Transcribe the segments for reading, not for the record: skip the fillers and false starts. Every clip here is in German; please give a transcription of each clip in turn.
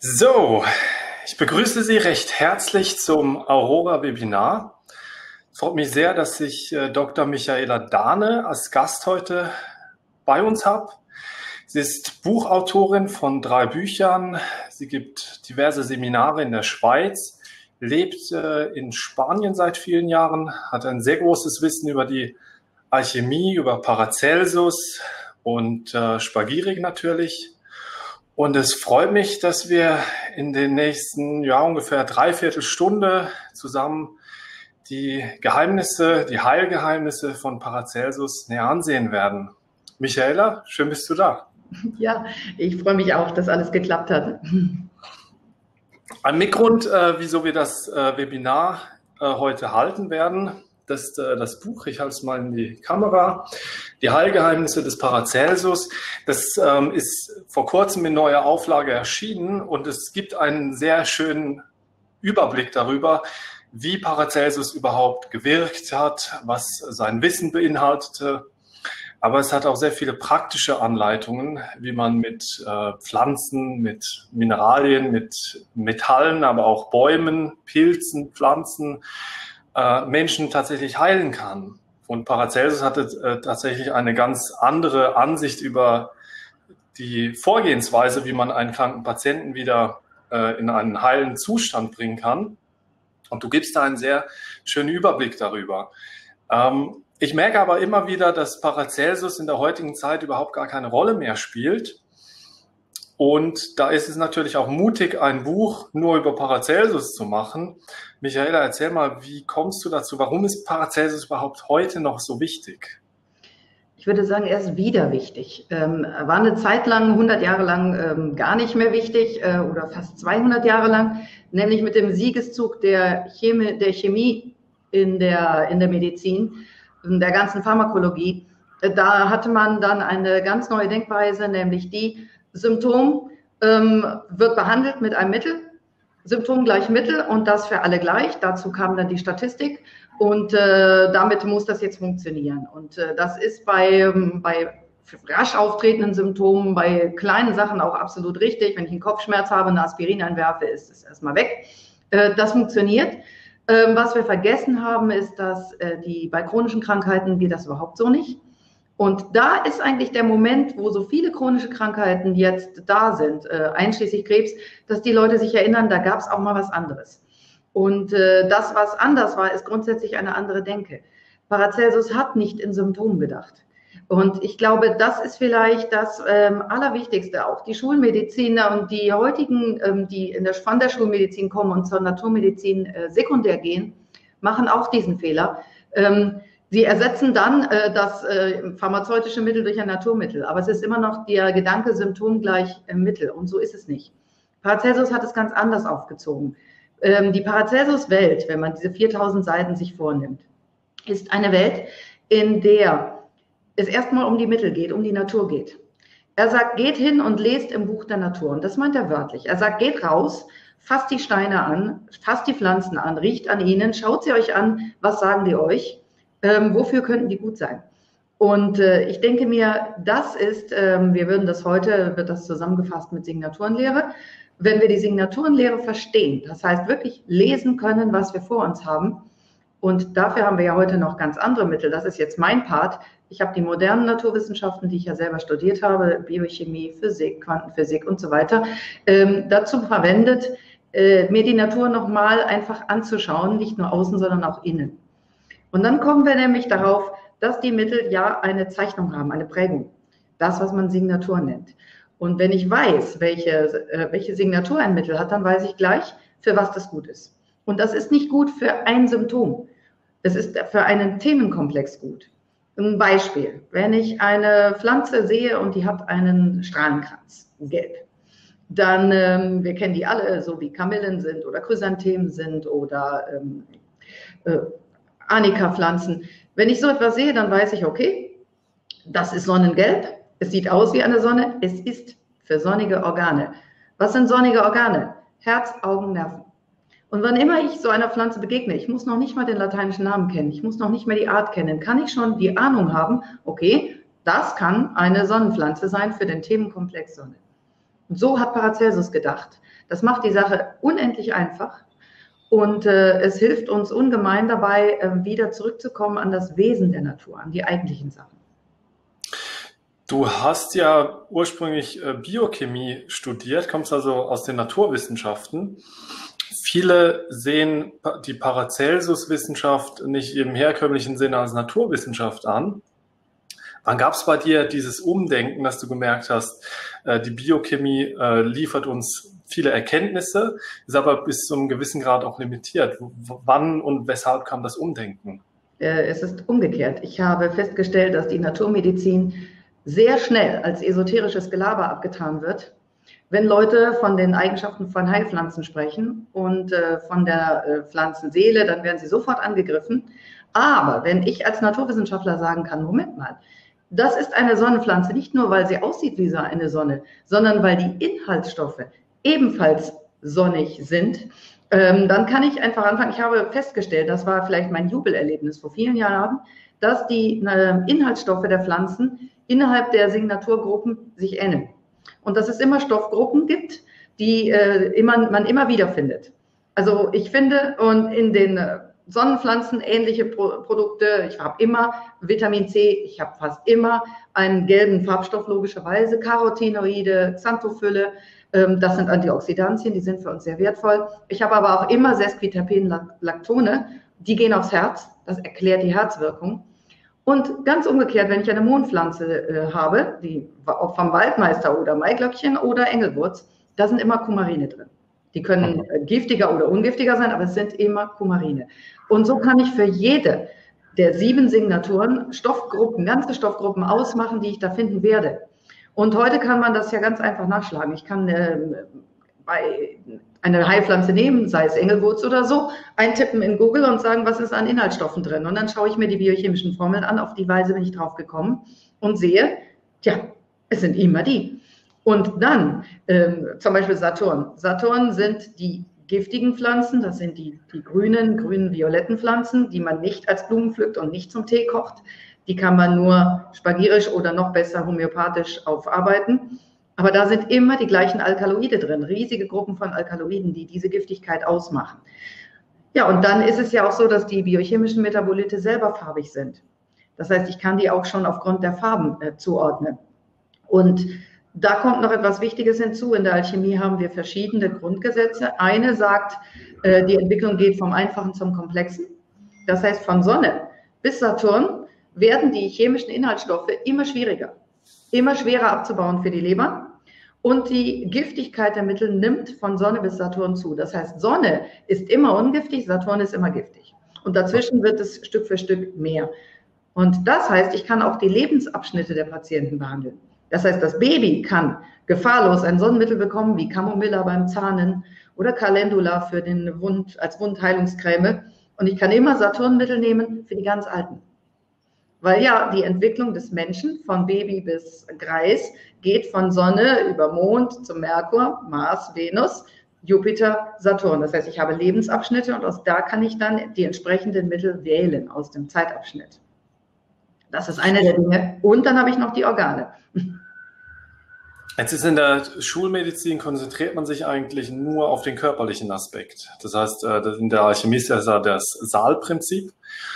So, ich begrüße Sie recht herzlich zum Aurora-Webinar. Es freut mich sehr, dass ich Dr. Michaela Dahne als Gast heute bei uns habe. Sie ist Buchautorin von 3 Büchern. Sie gibt diverse Seminare in der Schweiz, lebt in Spanien seit vielen Jahren, hat ein sehr großes Wissen über die Alchemie, über Paracelsus und Spagyrik natürlich. Und es freut mich, dass wir in den nächsten, ungefähr 3/4 Stunde zusammen die Geheimnisse, die Heilgeheimnisse von Paracelsus näher ansehen werden. Michaela, schön bist du da. Ja, ich freue mich auch, dass alles geklappt hat. Ein Mitgrund, wieso wir das Webinar heute halten werden, das Buch, ich halte es mal in die Kamera, die Heilgeheimnisse des Paracelsus. Das ist vor kurzem in neuer Auflage erschienen und es gibt einen sehr schönen Überblick darüber, wie Paracelsus überhaupt gewirkt hat, was sein Wissen beinhaltete. Aber es hat auch sehr viele praktische Anleitungen, wie man mit Pflanzen, mit Mineralien, mit Metallen, aber auch Bäumen, Pilzen, Pflanzen, Menschen tatsächlich heilen kann. Und Paracelsus hatte tatsächlich eine ganz andere Ansicht über die Vorgehensweise, wie man einen kranken Patienten wieder in einen heilen Zustand bringen kann. Und du gibst da einen sehr schönen Überblick darüber. Ich merke aber immer wieder, dass Paracelsus in der heutigen Zeit überhaupt gar keine Rolle mehr spielt. Und da ist es natürlich auch mutig, ein Buch nur über Paracelsus zu machen. Michaela, erzähl mal, wie kommst du dazu? Warum ist Paracelsus überhaupt heute noch so wichtig? Ich würde sagen, er ist wieder wichtig. Er war eine Zeit lang, 100 Jahre lang, gar nicht mehr wichtig oder fast 200 Jahre lang, nämlich mit dem Siegeszug der Chemie in der Medizin, der ganzen Pharmakologie. Da hatte man dann eine ganz neue Denkweise, nämlich die Symptom wird behandelt mit einem Mittel, Symptom gleich Mittel und das für alle gleich. Dazu kam dann die Statistik und damit muss das jetzt funktionieren. Und das ist bei rasch auftretenden Symptomen, bei kleinen Sachen auch absolut richtig. Wenn ich einen Kopfschmerz habe, eine Aspirin einwerfe, ist es erstmal weg. Das funktioniert. Was wir vergessen haben, ist, dass bei chronischen Krankheiten geht das überhaupt so nicht. Und da ist eigentlich der Moment, wo so viele chronische Krankheiten jetzt da sind, einschließlich Krebs, dass die Leute sich erinnern, da gab es auch mal was anderes. Und das, was anders war, ist grundsätzlich eine andere Denke. Paracelsus hat nicht in Symptomen gedacht. Und ich glaube, das ist vielleicht das Allerwichtigste. Auch die Schulmediziner und die heutigen, die von der Schulmedizin kommen und zur Naturmedizin sekundär gehen, machen auch diesen Fehler. Sie ersetzen dann das pharmazeutische Mittel durch ein Naturmittel, aber es ist immer noch der Gedanke, Symptom gleich Mittel und so ist es nicht. Paracelsus hat es ganz anders aufgezogen. Die Paracelsus-Welt, wenn man diese 4000 Seiten sich vornimmt, ist eine Welt, in der es erstmal um die Mittel geht, um die Natur geht. Er sagt, geht hin und lest im Buch der Natur und das meint er wörtlich. Er sagt, geht raus, fasst die Steine an, fasst die Pflanzen an, riecht an ihnen, schaut sie euch an, was sagen die euch? Wofür könnten die gut sein? Und ich denke mir, das ist, wird das zusammengefasst mit Signaturenlehre. Wenn wir die Signaturenlehre verstehen, das heißt wirklich lesen können, was wir vor uns haben, und dafür haben wir ja heute noch ganz andere Mittel, das ist jetzt mein Part. Ich habe die modernen Naturwissenschaften, die ich ja selber studiert habe, Biochemie, Physik, Quantenphysik und so weiter, dazu verwendet, mir die Natur nochmal einfach anzuschauen, nicht nur außen, sondern auch innen. Und dann kommen wir nämlich darauf, dass die Mittel ja eine Zeichnung haben, eine Prägung. Das, was man Signatur nennt. Und wenn ich weiß, welche Signatur ein Mittel hat, dann weiß ich gleich, für was das gut ist. Und das ist nicht gut für ein Symptom. Es ist für einen Themenkomplex gut. Ein Beispiel, wenn ich eine Pflanze sehe und die hat einen Strahlenkranz, gelb, dann, wir kennen die alle, so wie Kamillen sind oder Chrysanthemen sind oder Arnika-Pflanzen. Wenn ich so etwas sehe, dann weiß ich, okay, das ist Sonnengelb, es sieht aus wie eine Sonne, es ist für sonnige Organe. Was sind sonnige Organe? Herz, Augen, Nerven. Und wann immer ich so einer Pflanze begegne, ich muss noch nicht mal den lateinischen Namen kennen, ich muss noch nicht mehr die Art kennen, kann ich schon die Ahnung haben, okay, das kann eine Sonnenpflanze sein für den Themenkomplex Sonne. Und so hat Paracelsus gedacht. Das macht die Sache unendlich einfach und es hilft uns ungemein dabei, wieder zurückzukommen an das Wesen der Natur, an die eigentlichen Sachen. Du hast ja ursprünglich Biochemie studiert, kommst also aus den Naturwissenschaften. Viele sehen die Paracelsus-Wissenschaft nicht im herkömmlichen Sinne als Naturwissenschaft an. Wann gab es bei dir dieses Umdenken, dass du gemerkt hast, die Biochemie liefert uns viele Erkenntnisse, ist aber bis zu einem gewissen Grad auch limitiert. Wann und weshalb kam das Umdenken? Es ist umgekehrt. Ich habe festgestellt, dass die Naturmedizin sehr schnell als esoterisches Gelaber abgetan wird, wenn Leute von den Eigenschaften von Heilpflanzen sprechen und von der Pflanzenseele, dann werden sie sofort angegriffen. Aber wenn ich als Naturwissenschaftler sagen kann, Moment mal, das ist eine Sonnenpflanze, nicht nur, weil sie aussieht wie eine Sonne, sondern weil die Inhaltsstoffe ebenfalls sonnig sind, dann kann ich einfach anfangen. Ich habe festgestellt, das war vielleicht mein Jubelerlebnis vor vielen Jahren, dass die Inhaltsstoffe der Pflanzen innerhalb der Signaturgruppen sich ähneln. Und dass es immer Stoffgruppen gibt, die man immer wieder findet. Also ich finde, und in den Sonnenpflanzen ähnliche Produkte, ich habe immer Vitamin C, ich habe fast immer einen gelben Farbstoff, logischerweise, Carotinoide, Xanthophylle, das sind Antioxidantien, die sind für uns sehr wertvoll. Ich habe aber auch immer Sesquiterpen-Lactone, die gehen aufs Herz, das erklärt die Herzwirkung. Und ganz umgekehrt, wenn ich eine Mohnpflanze habe, die auch vom Waldmeister oder Maiglöckchen oder Engelwurz, da sind immer Kumarine drin. Die können giftiger oder ungiftiger sein, aber es sind immer Kumarine. Und so kann ich für jede der 7 Signaturen Stoffgruppen, ganze Stoffgruppen ausmachen, die ich da finden werde. Und heute kann man das ja ganz einfach nachschlagen. Ich kann bei eine Heilpflanze nehmen, sei es Engelwurz oder so, eintippen in Google und sagen, was ist an Inhaltsstoffen drin. Und dann schaue ich mir die biochemischen Formeln an. Auf die Weise bin ich drauf gekommen und sehe, tja, es sind immer die. Und dann zum Beispiel Saturn. Saturn sind die giftigen Pflanzen, das sind die grünen, violetten Pflanzen, die man nicht als Blumen pflückt und nicht zum Tee kocht. Die kann man nur spagyrisch oder noch besser homöopathisch aufarbeiten. Aber da sind immer die gleichen Alkaloide drin, riesige Gruppen von Alkaloiden, die diese Giftigkeit ausmachen. Ja, und dann ist es ja auch so, dass die biochemischen Metabolite selber farbig sind. Das heißt, ich kann die auch schon aufgrund der Farben zuordnen. Und da kommt noch etwas Wichtiges hinzu. In der Alchemie haben wir verschiedene Grundgesetze. Eine sagt, die Entwicklung geht vom Einfachen zum Komplexen. Das heißt, von Sonne bis Saturn werden die chemischen Inhaltsstoffe immer schwieriger, immer schwerer abzubauen für die Leber. Und die Giftigkeit der Mittel nimmt von Sonne bis Saturn zu. Das heißt, Sonne ist immer ungiftig, Saturn ist immer giftig. Und dazwischen wird es Stück für Stück mehr. Und das heißt, ich kann auch die Lebensabschnitte der Patienten behandeln. Das heißt, das Baby kann gefahrlos ein Sonnenmittel bekommen, wie Camomilla beim Zahnen oder Calendula für den als Wundheilungscreme. Und ich kann immer Saturnmittel nehmen für die ganz Alten. Weil ja die Entwicklung des Menschen von Baby bis Greis geht von Sonne über Mond zum Merkur, Mars, Venus, Jupiter, Saturn. Das heißt, ich habe Lebensabschnitte und aus da kann ich dann die entsprechenden Mittel wählen aus dem Zeitabschnitt. Das ist eine der Dinge. Und dann habe ich noch die Organe. Jetzt ist in der Schulmedizin konzentriert man sich eigentlich nur auf den körperlichen Aspekt. Das heißt, in der Alchemie ist ja das Saalprinzip.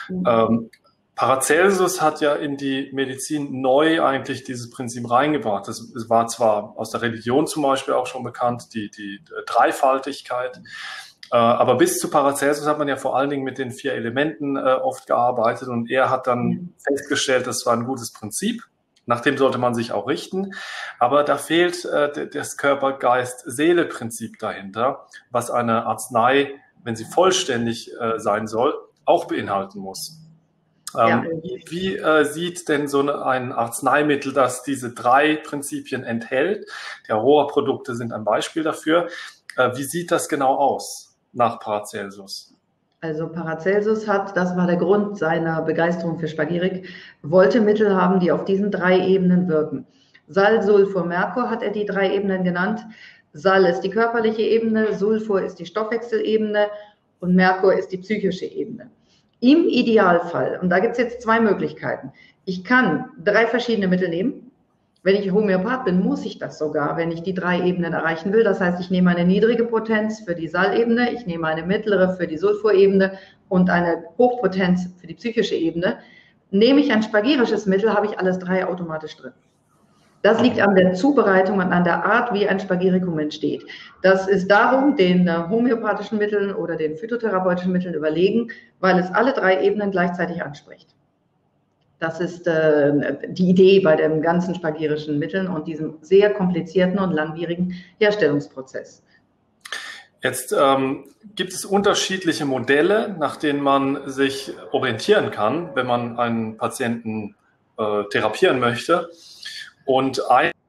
Paracelsus hat ja in die Medizin neu eigentlich dieses Prinzip reingebracht. Das war zwar aus der Religion zum Beispiel auch schon bekannt, die Dreifaltigkeit, aber bis zu Paracelsus hat man ja vor allen Dingen mit den 4 Elementen oft gearbeitet und er hat dann festgestellt, das war ein gutes Prinzip. Nach dem sollte man sich auch richten, aber da fehlt das Körper-Geist-Seele-Prinzip dahinter, was eine Arznei, wenn sie vollständig sein soll, auch beinhalten muss. Ja. Wie sieht denn so ein Arzneimittel, das diese 3 Prinzipien enthält? Die Aurora-Produkte sind ein Beispiel dafür. Wie sieht das genau aus nach Paracelsus? Also Paracelsus das war der Grund seiner Begeisterung für Spagyrik, wollte Mittel haben, die auf diesen 3 Ebenen wirken. Sal, Sulfur, Merkur hat er die 3 Ebenen genannt. Sal ist die körperliche Ebene, Sulfur ist die Stoffwechselebene und Merkur ist die psychische Ebene. Im Idealfall, und da gibt es jetzt 2 Möglichkeiten, ich kann 3 verschiedene Mittel nehmen Wenn ich Homöopath bin, muss ich das sogar, wenn ich die 3 Ebenen erreichen will. Das heißt, ich nehme eine niedrige Potenz für die Saalebene, ich nehme eine mittlere für die Sulfurebene und eine Hochpotenz für die psychische Ebene. Nehme ich ein spagyrisches Mittel, habe ich alles 3 automatisch drin. Das liegt an der Zubereitung und an der Art, wie ein Spagyrikum entsteht. Das ist darum den homöopathischen Mitteln oder den phytotherapeutischen Mitteln überlegen, weil es alle 3 Ebenen gleichzeitig anspricht. Das ist die Idee bei den ganzen spagyrischen Mitteln und diesem sehr komplizierten und langwierigen Herstellungsprozess. Jetzt gibt es unterschiedliche Modelle, nach denen man sich orientieren kann, wenn man einen Patienten therapieren möchte. Und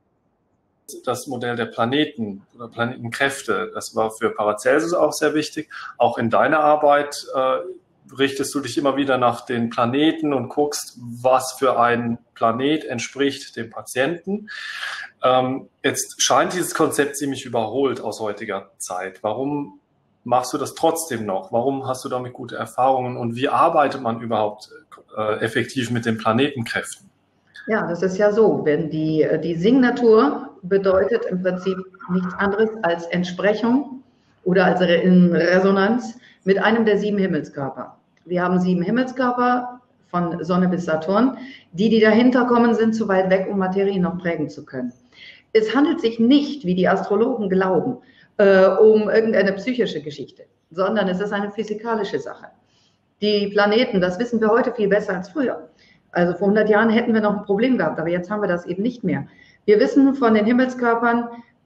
das Modell der Planeten oder Planetenkräfte, das war für Paracelsus auch sehr wichtig. Auch in deiner Arbeit richtest du dich immer wieder nach den Planeten und guckst, was für ein Planet entspricht dem Patienten. Jetzt scheint dieses Konzept ziemlich überholt aus heutiger Zeit. Warum machst du das trotzdem noch? Warum hast du damit gute Erfahrungen und wie arbeitet man überhaupt effektiv mit den Planetenkräften? Ja, das ist ja so, wenn die Signatur bedeutet im Prinzip nichts anderes als Entsprechung oder als in Resonanz mit einem der 7 Himmelskörper. Wir haben 7 Himmelskörper von Sonne bis Saturn. Die dahinter kommen, sind zu weit weg, um Materie noch prägen zu können. Es handelt sich nicht, wie die Astrologen glauben, um irgendeine psychische Geschichte, sondern es ist eine physikalische Sache. Die Planeten, das wissen wir heute viel besser als früher. Also vor 100 Jahren hätten wir noch ein Problem gehabt, aber jetzt haben wir das eben nicht mehr. Wir wissen von den Himmelskörpern,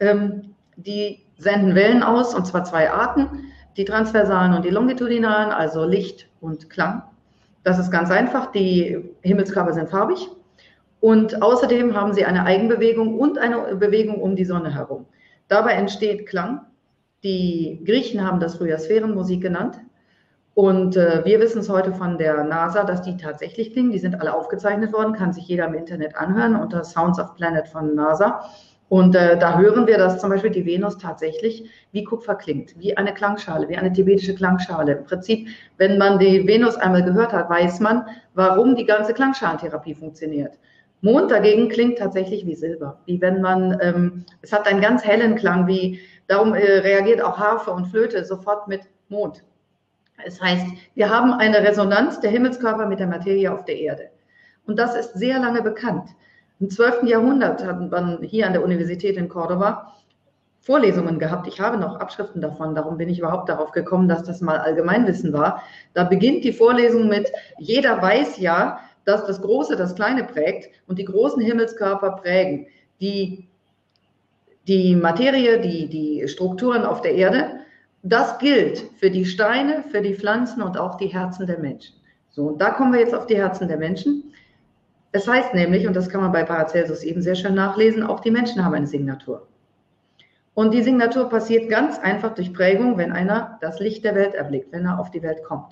die senden Wellen aus, und zwar 2 Arten, die transversalen und die longitudinalen, also Licht und Klang. Das ist ganz einfach, die Himmelskörper sind farbig und außerdem haben sie eine Eigenbewegung und eine Bewegung um die Sonne herum. Dabei entsteht Klang. Die Griechen haben das früher Sphärenmusik genannt. Und wir wissen es heute von der NASA, dass die tatsächlich klingen. Die sind alle aufgezeichnet worden, kann sich jeder im Internet anhören unter Sounds of Planet von NASA. Und da hören wir, dass zum Beispiel die Venus tatsächlich wie Kupfer klingt, wie eine Klangschale, wie eine tibetische Klangschale. Im Prinzip, wenn man die Venus einmal gehört hat, weiß man, warum die ganze Klangschalentherapie funktioniert. Mond dagegen klingt tatsächlich wie Silber, wie wenn man, es hat einen ganz hellen Klang, darum reagiert auch Harfe und Flöte sofort mit Mond. Es heißt, wir haben eine Resonanz der Himmelskörper mit der Materie auf der Erde. Und das ist sehr lange bekannt. Im 12. Jahrhundert hat man hier an der Universität in Córdoba Vorlesungen gehabt. Ich habe noch Abschriften davon, darum bin ich überhaupt darauf gekommen, dass das mal Allgemeinwissen war. Da beginnt die Vorlesung mit, jeder weiß ja, dass das Große das Kleine prägt und die großen Himmelskörper prägen die Materie, die Strukturen auf der Erde. Das gilt für die Steine, für die Pflanzen und auch die Herzen der Menschen. So, und da kommen wir jetzt auf die Herzen der Menschen. Es heißt nämlich, und das kann man bei Paracelsus eben sehr schön nachlesen, auch die Menschen haben eine Signatur. Und die Signatur passiert ganz einfach durch Prägung, wenn einer das Licht der Welt erblickt, wenn er auf die Welt kommt.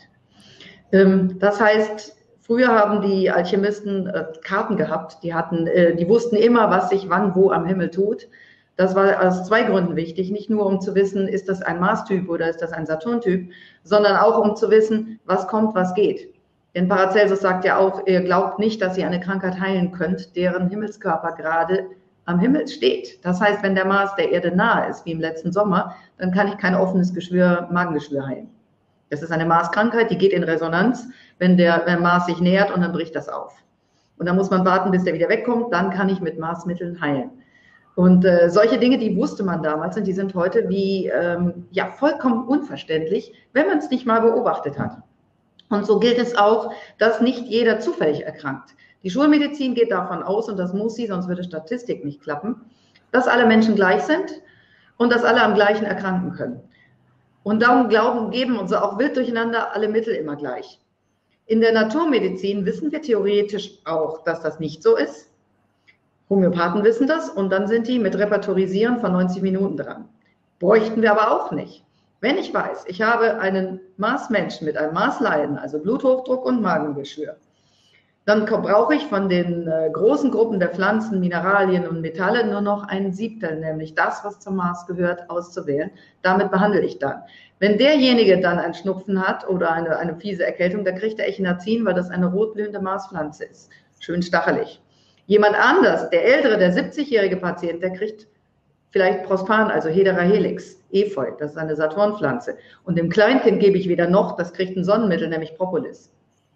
Das heißt, früher haben die Alchemisten Karten gehabt, die wussten immer, was sich wann wo am Himmel tut. Das war aus 2 Gründen wichtig, nicht nur um zu wissen, ist das ein Mars-Typ oder ist das ein Saturn-Typ, sondern auch um zu wissen, was kommt, was geht. Denn Paracelsus sagt ja auch, ihr glaubt nicht, dass ihr eine Krankheit heilen könnt, deren Himmelskörper gerade am Himmel steht. Das heißt, wenn der Mars der Erde nahe ist, wie im letzten Sommer, dann kann ich kein offenes Geschwür, Magengeschwür heilen. Das ist eine Mars-Krankheit, die geht in Resonanz, wenn Mars sich nähert und dann bricht das auf. Und dann muss man warten, bis der wieder wegkommt, dann kann ich mit Mars-Mitteln heilen. Und solche Dinge, die wusste man damals und die sind heute vollkommen unverständlich, wenn man es nicht mal beobachtet hat. Und so gilt es auch, dass nicht jeder zufällig erkrankt. Die Schulmedizin geht davon aus, und das muss sie, sonst würde Statistik nicht klappen, dass alle Menschen gleich sind und dass alle am gleichen erkranken können. Und darum geben uns auch wild durcheinander alle Mittel immer gleich. In der Naturmedizin wissen wir theoretisch auch, dass das nicht so ist. Homöopathen wissen das und dann sind die mit Repertorisieren von 90 Minuten dran. Bräuchten wir aber auch nicht. Wenn ich weiß, ich habe einen Marsmenschen mit einem Marsleiden, also Bluthochdruck und Magengeschwür, dann brauche ich von den großen Gruppen der Pflanzen, Mineralien und Metalle nur noch ein Siebtel, nämlich das, was zum Mars gehört, auszuwählen. Damit behandle ich dann. Wenn derjenige dann einen Schnupfen hat oder eine fiese Erkältung, dann kriegt er Echinazin, weil das eine rotblühende Marspflanze ist. Schön stachelig. Jemand anders, der ältere, der 70-jährige Patient, der kriegt vielleicht Prospan, also Hedera helix, Efeu, das ist eine Saturnpflanze. Und dem Kleinkind gebe ich wieder noch, das kriegt ein Sonnenmittel, nämlich Propolis.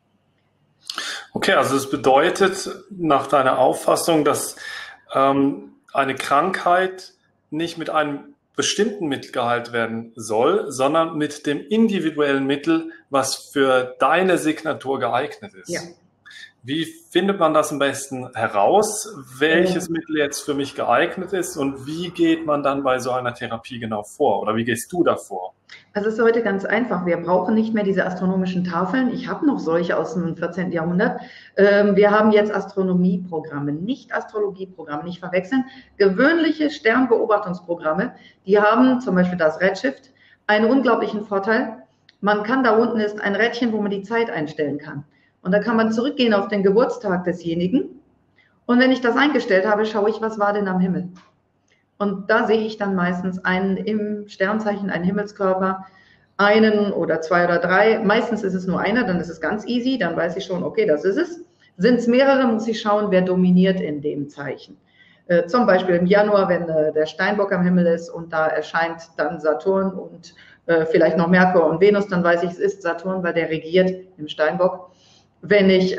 Okay, also es bedeutet nach deiner Auffassung, dass eine Krankheit nicht mit einem bestimmten Mittel geheilt werden soll, sondern mit dem individuellen Mittel, was für deine Signatur geeignet ist. Ja. Wie findet man das am besten heraus, welches Mittel jetzt für mich geeignet ist und wie geht man dann bei so einer Therapie genau vor oder wie gehst du da vor? Also es ist heute ganz einfach. Wir brauchen nicht mehr diese astronomischen Tafeln. Ich habe noch solche aus dem 14. Jahrhundert. Wir haben jetzt Astronomieprogramme, nicht Astrologieprogramme, nicht verwechseln. Gewöhnliche Sternbeobachtungsprogramme, die haben zum Beispiel das Redshift einen unglaublichen Vorteil. Man kann, da unten ist ein Rädchen, wo man die Zeit einstellen kann. Und da kann man zurückgehen auf den Geburtstag desjenigen. Und wenn ich das eingestellt habe, schaue ich, was war denn am Himmel. Und da sehe ich dann meistens im Sternzeichen einen Himmelskörper, einen oder zwei oder drei. Meistens ist es nur einer, dann ist es ganz easy, dann weiß ich schon, okay, das ist es. Sind es mehrere, muss ich schauen, wer dominiert in dem Zeichen. Zum Beispiel im Januar, wenn der Steinbock am Himmel ist und da erscheint dann Saturn und vielleicht noch Merkur und Venus, dann weiß ich, es ist Saturn, weil der regiert im Steinbock. Wenn ich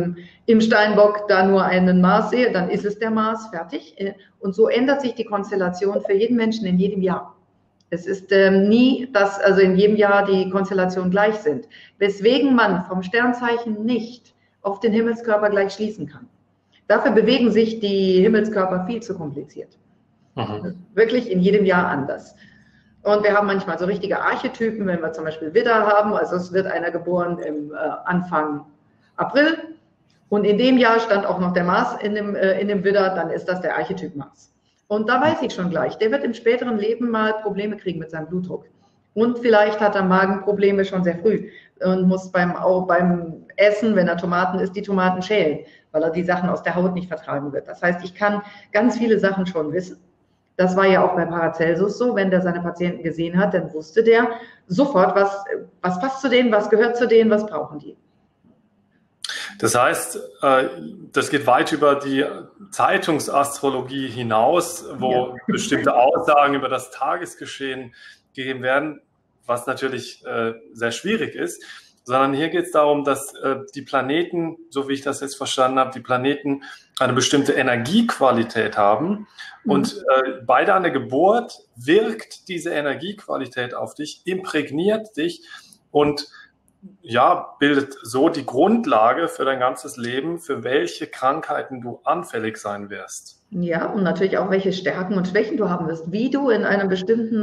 im Steinbock da nur einen Mars sehe, dann ist es der Mars, fertig. Und so ändert sich die Konstellation für jeden Menschen in jedem Jahr. Es ist nie, dass also in jedem Jahr die Konstellationen gleich sind. Weswegen man vom Sternzeichen nicht auf den Himmelskörper gleich schließen kann. Dafür bewegen sich die Himmelskörper viel zu kompliziert. Wirklich in jedem Jahr anders. Und wir haben manchmal so richtige Archetypen, wenn wir zum Beispiel Widder haben. Also es wird einer geboren im Anfang April und in dem Jahr stand auch noch der Mars in dem Widder, dann ist das der Archetyp Mars. Und da weiß ich schon gleich, der wird im späteren Leben mal Probleme kriegen mit seinem Blutdruck. Und vielleicht hat er Magenprobleme schon sehr früh und muss auch beim Essen, wenn er Tomaten isst, die Tomaten schälen, weil er die Sachen aus der Haut nicht vertragen wird. Das heißt, ich kann ganz viele Sachen schon wissen. Das war ja auch bei Paracelsus so, wenn der seine Patienten gesehen hat, dann wusste der sofort, was passt zu denen, was gehört zu denen, was brauchen die. Das heißt, das geht weit über die Zeitungsastrologie hinaus, wo bestimmte Aussagen über das Tagesgeschehen gegeben werden, was natürlich sehr schwierig ist, sondern hier geht es darum, dass die Planeten, so wie ich das jetzt verstanden habe, die Planeten eine bestimmte Energiequalität haben und bei deiner Geburt wirkt diese Energiequalität auf dich, imprägniert dich und bildet so die Grundlage für dein ganzes Leben, für welche Krankheiten du anfällig sein wirst. Ja, und natürlich auch, welche Stärken und Schwächen du haben wirst, wie du in einer bestimmten,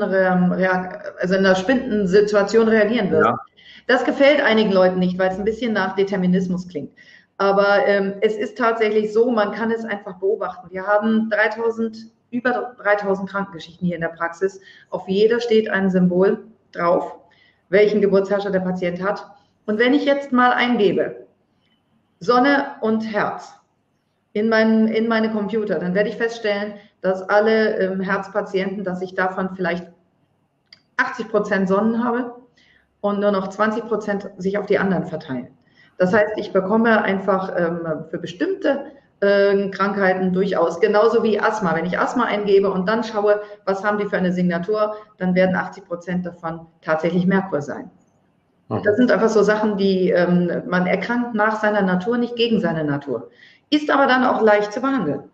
Situation reagieren wirst. Ja. Das gefällt einigen Leuten nicht, weil es ein bisschen nach Determinismus klingt. Aber es ist tatsächlich so, man kann es einfach beobachten. Wir haben über 3000 Krankengeschichten hier in der Praxis. Auf jeder steht ein Symbol drauf, welchen Geburtsherrscher der Patient hat. Und wenn ich jetzt mal eingebe, Sonne und Herz in meine Computer, dann werde ich feststellen, dass alle Herzpatienten, dass ich davon vielleicht 80% Sonnen habe und nur noch 20% sich auf die anderen verteilen. Das heißt, ich bekomme einfach für bestimmte Krankheiten durchaus, genauso wie Asthma. Wenn ich Asthma eingebe und dann schaue, was haben die für eine Signatur, dann werden 80% davon tatsächlich Merkur sein. Das sind einfach so Sachen, die man erkrankt nach seiner Natur, nicht gegen seine Natur. Ist aber dann auch leicht zu behandeln.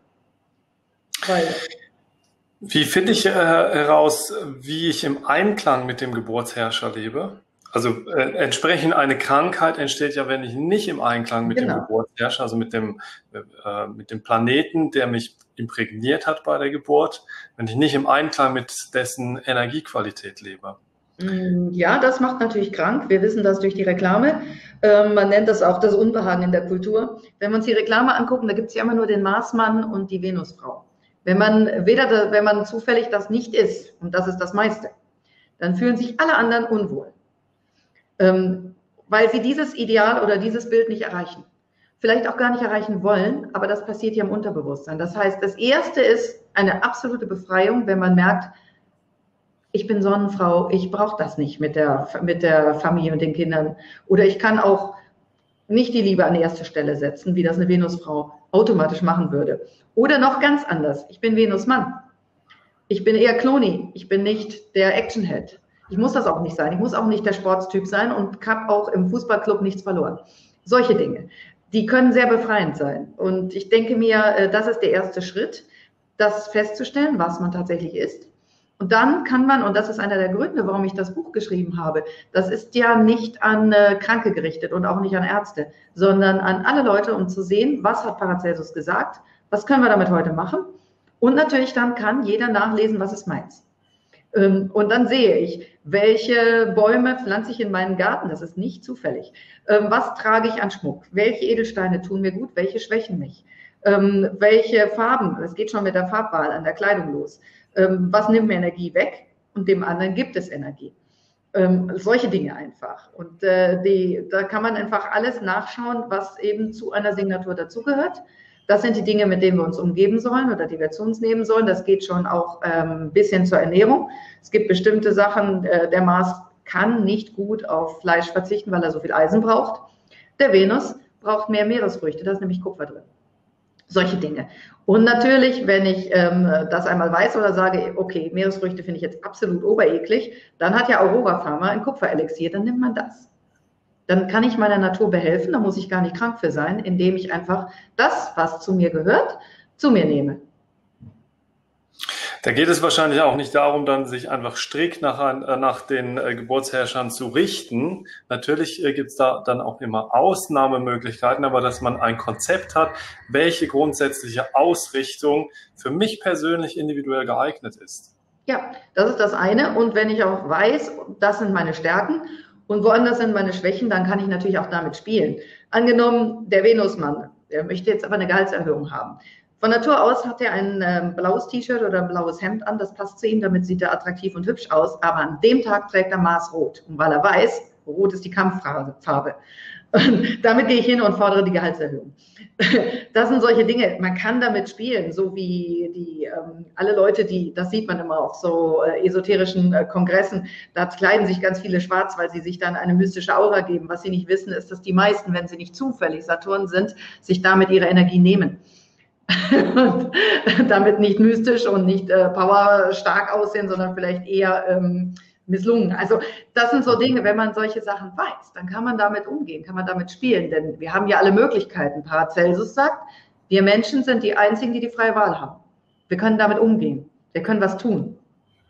Wie finde ich heraus, wie ich im Einklang mit dem Geburtsherrscher lebe? Also entsprechend eine Krankheit entsteht ja, wenn ich nicht im Einklang mit dem Geburtsherrscher, also mit dem Planeten, der mich imprägniert hat bei der Geburt, wenn ich nicht im Einklang mit dessen Energiequalität lebe. Ja, das macht natürlich krank. Wir wissen das durch die Reklame. Man nennt das auch das Unbehagen in der Kultur. Wenn wir uns die Reklame angucken, da gibt es ja immer nur den Marsmann und die Venusfrau. Wenn man zufällig das nicht ist, und das ist das meiste, dann fühlen sich alle anderen unwohl. Weil sie dieses Ideal oder dieses Bild nicht erreichen. Vielleicht auch gar nicht erreichen wollen, aber das passiert ja im Unterbewusstsein. Das heißt, das Erste ist eine absolute Befreiung, wenn man merkt, ich bin Sonnenfrau, ich brauche das nicht mit der Familie und den Kindern. Oder ich kann auch nicht die Liebe an die erste Stelle setzen, wie das eine Venusfrau automatisch machen würde. Oder noch ganz anders, ich bin Venus-Mann. Ich bin eher Cloni, ich bin nicht der Actionheld. Ich muss das auch nicht sein, ich muss auch nicht der Sportstyp sein und habe auch im Fußballclub nichts verloren. Solche Dinge, die können sehr befreiend sein. Und ich denke mir, das ist der erste Schritt, das festzustellen, was man tatsächlich ist. Und dann kann man, und das ist einer der Gründe, warum ich das Buch geschrieben habe, das ist ja nicht an Kranke gerichtet und auch nicht an Ärzte, sondern an alle Leute, um zu sehen, was hat Paracelsus gesagt, was können wir damit heute machen. Und natürlich dann kann jeder nachlesen, was ist meins. Und dann sehe ich, welche Bäume pflanze ich in meinen Garten, das ist nicht zufällig. Was trage ich an Schmuck? Welche Edelsteine tun mir gut? Welche schwächen mich? Welche Farben? Es geht schon mit der Farbwahl an der Kleidung los. Was nimmt mir Energie weg? Und dem anderen gibt es Energie. Solche Dinge einfach. Und da kann man einfach alles nachschauen, was eben zu einer Signatur dazugehört. Das sind die Dinge, mit denen wir uns umgeben sollen oder die wir zu uns nehmen sollen. Das geht schon auch ein bisschen zur Ernährung. Es gibt bestimmte Sachen, der Mars kann nicht gut auf Fleisch verzichten, weil er so viel Eisen braucht. Der Venus braucht mehr Meeresfrüchte, da ist nämlich Kupfer drin. Solche Dinge. Und natürlich, wenn ich das einmal weiß oder sage, okay, Meeresfrüchte finde ich jetzt absolut obereklig, dann hat ja Aurora Pharma ein Kupferelixier, dann nimmt man das. Dann kann ich meiner Natur behelfen, da muss ich gar nicht krank für sein, indem ich einfach das, was zu mir gehört, zu mir nehme. Da geht es wahrscheinlich auch nicht darum, dann sich einfach strikt nach den Geburtsherrschern zu richten. Natürlich gibt es da dann auch immer Ausnahmemöglichkeiten, aber dass man ein Konzept hat, welche grundsätzliche Ausrichtung für mich persönlich individuell geeignet ist. Ja, das ist das eine. Und wenn ich auch weiß, das sind meine Stärken und woanders sind meine Schwächen, dann kann ich natürlich auch damit spielen. Angenommen, der Venusmann, der möchte jetzt aber eine Gehaltserhöhung haben. Von Natur aus hat er ein blaues T-Shirt oder ein blaues Hemd an, das passt zu ihm, damit sieht er attraktiv und hübsch aus, aber an dem Tag trägt er Mars rot. Und weil er weiß, rot ist die Kampffarbe. Und damit gehe ich hin und fordere die Gehaltserhöhung. Das sind solche Dinge, man kann damit spielen, so wie alle Leute, das sieht man immer auf so esoterischen Kongressen, da kleiden sich ganz viele schwarz, weil sie sich dann eine mystische Aura geben. Was sie nicht wissen, ist, dass die meisten, wenn sie nicht zufällig Saturn sind, sich damit ihre Energie nehmen. Und damit nicht mystisch und nicht powerstark aussehen, sondern vielleicht eher misslungen. Also das sind so Dinge, wenn man solche Sachen weiß, dann kann man damit umgehen, kann man damit spielen, denn wir haben ja alle Möglichkeiten. Paracelsus sagt, wir Menschen sind die Einzigen, die die freie Wahl haben. Wir können damit umgehen, wir können was tun.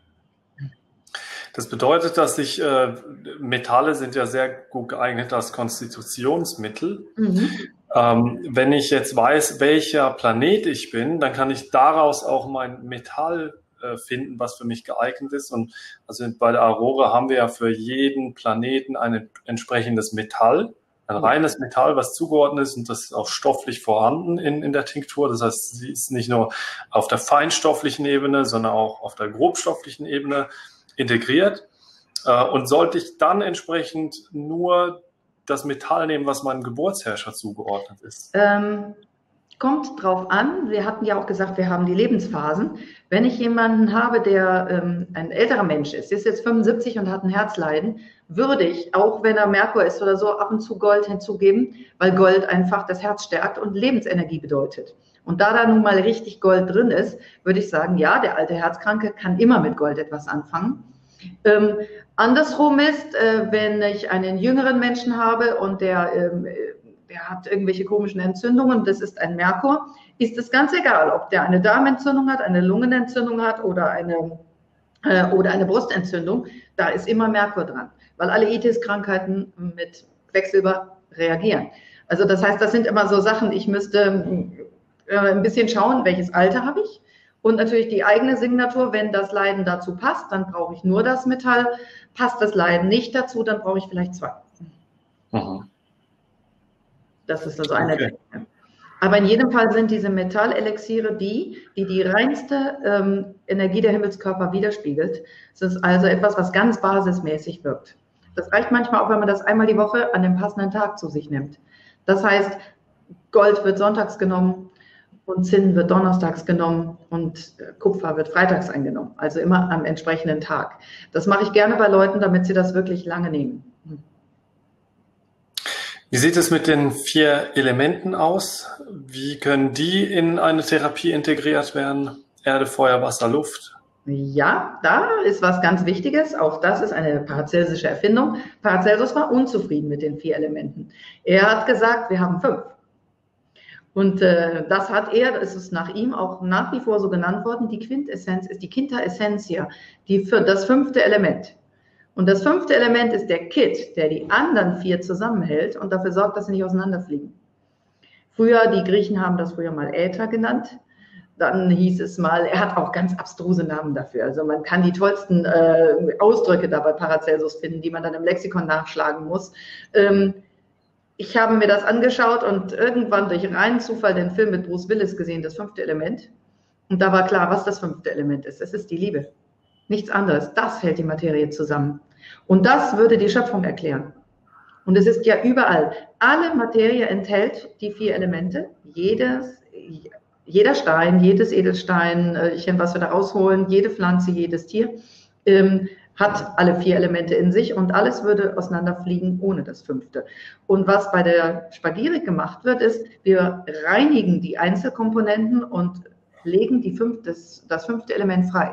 Das bedeutet, dass Metalle sind ja sehr gut geeignet als Konstitutionsmittel. Wenn ich jetzt weiß, welcher Planet ich bin, dann kann ich daraus auch mein Metall finden, was für mich geeignet ist. Und also bei der Aurora haben wir ja für jeden Planeten ein entsprechendes Metall, ein reines Metall, was zugeordnet ist, und das ist auch stofflich vorhanden in der Tinktur. Das heißt, sie ist nicht nur auf der feinstofflichen Ebene, sondern auch auf der grobstofflichen Ebene integriert. Und sollte ich dann entsprechend nur das Metall nehmen, was meinem Geburtsherrscher zugeordnet ist? Kommt drauf an. Wir hatten ja auch gesagt, wir haben die Lebensphasen. Wenn ich jemanden habe, der ein älterer Mensch ist jetzt 75 und hat ein Herzleiden, würde ich, auch wenn er Merkur ist oder so, ab und zu Gold hinzugeben, weil Gold einfach das Herz stärkt und Lebensenergie bedeutet. Und da nun mal richtig Gold drin ist, würde ich sagen, ja, der alte Herzkranke kann immer mit Gold etwas anfangen. Andersrum ist, wenn ich einen jüngeren Menschen habe und der hat irgendwelche komischen Entzündungen, das ist ein Merkur, ist es ganz egal, ob der eine Darmentzündung hat, eine Lungenentzündung hat oder eine Brustentzündung, da ist immer Merkur dran, weil alle Itis-Krankheiten mit Quecksilber reagieren. Also das heißt, das sind immer so Sachen, ich müsste ein bisschen schauen, welches Alter habe ich. Und natürlich die eigene Signatur, wenn das Leiden dazu passt, dann brauche ich nur das Metall. Passt das Leiden nicht dazu, dann brauche ich vielleicht zwei. Das ist also eine Dinge. Aber in jedem Fall sind diese Metallelixiere die reinste Energie der Himmelskörper widerspiegelt. Es ist also etwas, was ganz basismäßig wirkt. Das reicht manchmal auch, wenn man das einmal die Woche an dem passenden Tag zu sich nimmt. Das heißt, Gold wird sonntags genommen, und Zinn wird donnerstags genommen und Kupfer wird freitags eingenommen, also immer am entsprechenden Tag. Das mache ich gerne bei Leuten, damit sie das wirklich lange nehmen. Wie sieht es mit den 4 Elementen aus? Wie können die in eine Therapie integriert werden? Erde, Feuer, Wasser, Luft? Ja, da ist was ganz Wichtiges. Auch das ist eine paracelsische Erfindung. Paracelsus war unzufrieden mit den 4 Elementen. Er hat gesagt, wir haben 5. Und das hat er, das ist nach ihm auch nach wie vor so genannt worden, die Quintessenz ist die Quinta Essentia, das 5. Element. Und das 5. Element ist der Kit, der die anderen 4 zusammenhält und dafür sorgt, dass sie nicht auseinanderfliegen. Früher, die Griechen haben das früher mal Äther genannt. Dann hieß es mal, er hat auch ganz abstruse Namen dafür. Also man kann die tollsten Ausdrücke da bei Paracelsus finden, die man dann im Lexikon nachschlagen muss. Ich habe mir das angeschaut und irgendwann durch reinen Zufall den Film mit Bruce Willis gesehen, das 5. Element. Und da war klar, was das 5. Element ist. Es ist die Liebe. Nichts anderes. Das hält die Materie zusammen. Und das würde die Schöpfung erklären. Und es ist ja überall. Alle Materie enthält die 4 Elemente. Jeder Stein, jedes Edelsteinchen, was wir da rausholen, jede Pflanze, jedes Tier, hat alle 4 Elemente in sich und alles würde auseinanderfliegen ohne das 5. Und was bei der Spagyrik gemacht wird, ist, wir reinigen die Einzelkomponenten und legen das 5. Element frei.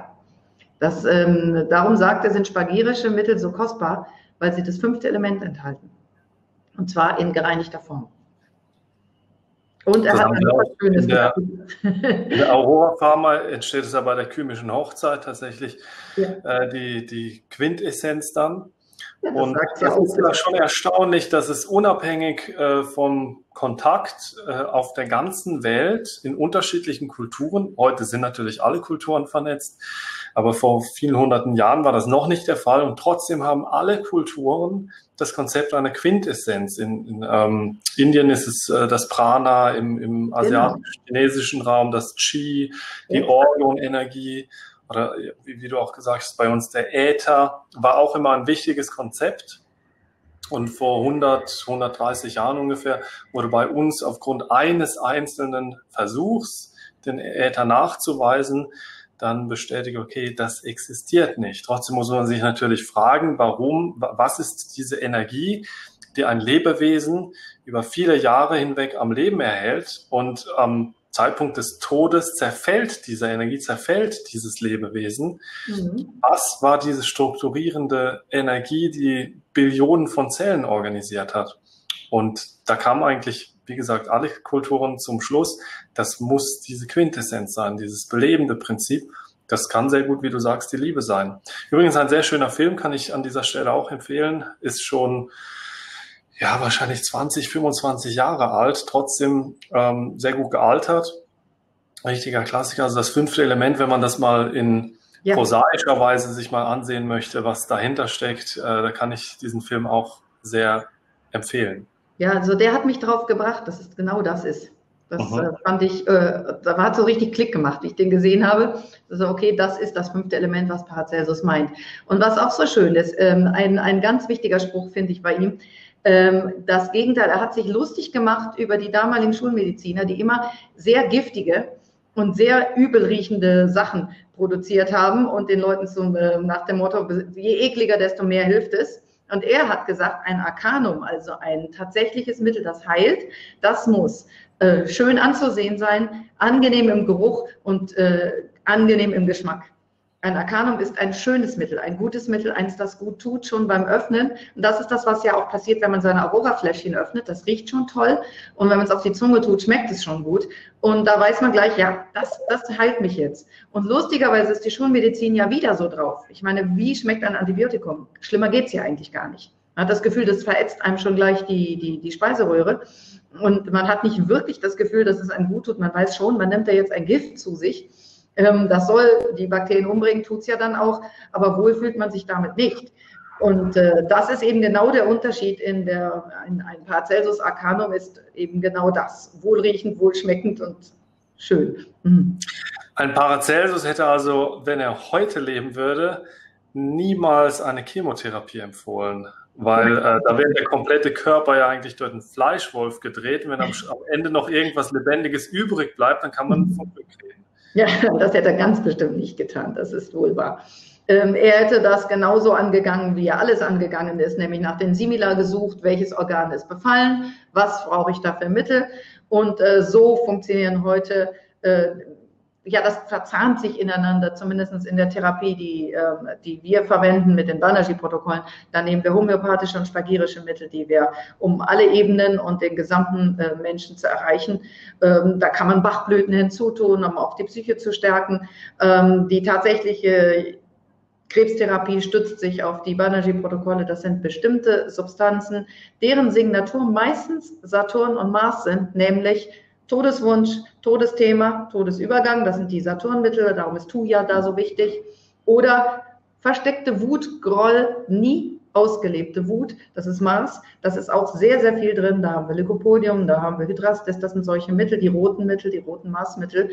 Darum sagt er, sind spagyrische Mittel so kostbar, weil sie das 5. Element enthalten. Und zwar in gereinigter Form. Und er hat was Schönes in der Aurora Pharma entsteht es ja bei der chemischen Hochzeit tatsächlich, ja. Die Quintessenz dann. Ja, und das ist ja schon erstaunlich, dass es unabhängig vom Kontakt auf der ganzen Welt in unterschiedlichen Kulturen, heute sind natürlich alle Kulturen vernetzt, aber vor vielen hunderten Jahren war das noch nicht der Fall und trotzdem haben alle Kulturen das Konzept einer Quintessenz. In Indien ist es das Prana, im asiatisch-chinesischen Raum das Qi, die Orgonenergie oder wie du auch gesagt hast, bei uns der Äther war auch immer ein wichtiges Konzept. Und vor 130 Jahren ungefähr wurde bei uns aufgrund eines einzelnen Versuchs, den Äther nachzuweisen, dann bestätigt, okay, das existiert nicht. Trotzdem muss man sich natürlich fragen, was ist diese Energie, die ein Lebewesen über viele Jahre hinweg am Leben erhält und am Zeitpunkt des Todes zerfällt diese Energie, zerfällt dieses Lebewesen. Was war diese strukturierende Energie, die Billionen von Zellen organisiert hat? Und da kam eigentlich, wie gesagt, alle Kulturen zum Schluss, das muss diese Quintessenz sein, dieses belebende Prinzip. Das kann sehr gut, wie du sagst, die Liebe sein. Übrigens ein sehr schöner Film, kann ich an dieser Stelle auch empfehlen, ist schon wahrscheinlich 20, 25 Jahre alt, trotzdem sehr gut gealtert. Richtiger Klassiker, also das 5. Element, wenn man das mal in prosaischer Weise sich mal ansehen möchte, was dahinter steckt, da kann ich diesen Film auch sehr empfehlen. Ja, also der hat mich drauf gebracht, dass es genau das ist. Das fand ich, da hat so richtig Klick gemacht, wie ich den gesehen habe. Also okay, das ist das 5. Element, was Paracelsus meint. Und was auch so schön ist, ein ganz wichtiger Spruch finde ich bei ihm, das Gegenteil, er hat sich lustig gemacht über die damaligen Schulmediziner, die immer sehr giftige und sehr übelriechende Sachen produziert haben und den Leuten nach dem Motto, je ekliger, desto mehr hilft es. Und er hat gesagt, ein Arkanum, also ein tatsächliches Mittel, das heilt, das muss schön anzusehen sein, angenehm im Geruch und angenehm im Geschmack. Ein Arkanum ist ein schönes Mittel, ein gutes Mittel, eins, das gut tut, schon beim Öffnen. Und das ist das, was ja auch passiert, wenn man seine Aurora-Fläschchen öffnet. Das riecht schon toll. Und wenn man es auf die Zunge tut, schmeckt es schon gut. Und da weiß man gleich, ja, das heilt mich jetzt. Und lustigerweise ist die Schulmedizin ja wieder so drauf. Ich meine, wie schmeckt ein Antibiotikum? Schlimmer geht's ja eigentlich gar nicht. Man hat das Gefühl, das verätzt einem schon gleich die Speiseröhre. Und man hat nicht wirklich das Gefühl, dass es einem gut tut. Man weiß schon, man nimmt da jetzt ein Gift zu sich. Das soll die Bakterien umbringen, tut's ja dann auch, aber wohl fühlt man sich damit nicht. Und das ist eben genau der Unterschied ein Paracelsus Arcanum ist eben genau das. Wohlriechend, wohlschmeckend und schön. Ein Paracelsus hätte also, wenn er heute leben würde, niemals eine Chemotherapie empfohlen. Weil da wäre der komplette Körper ja eigentlich durch einen Fleischwolf gedreht. Und wenn am Ende noch irgendwas Lebendiges übrig bleibt, dann kann man von Glück reden. Ja, das hätte er ganz bestimmt nicht getan, das ist wohl wahr. Er hätte das genauso angegangen, wie er alles angegangen ist, nämlich nach den Simila gesucht, welches Organ ist befallen, was brauche ich da für Mittel. Und so funktionieren heute, ja, das verzahnt sich ineinander, zumindest in der Therapie, die wir verwenden mit den Banerjee-Protokollen. Da nehmen wir homöopathische und spagyrische Mittel, die wir, um alle Ebenen und den gesamten Menschen zu erreichen. Da kann man Bachblüten hinzutun, um auch die Psyche zu stärken. Die tatsächliche Krebstherapie stützt sich auf die Banerjee-Protokolle. Das sind bestimmte Substanzen, deren Signatur meistens Saturn und Mars sind, nämlich Todeswunsch, Todesthema, Todesübergang, das sind die Saturnmittel, darum ist Thuja da so wichtig. Oder versteckte Wut, Groll, nie ausgelebte Wut, das ist Mars. Das ist auch sehr, sehr viel drin. Da haben wir Lycopodium, da haben wir Hydrastis, das sind solche Mittel, die roten Marsmittel.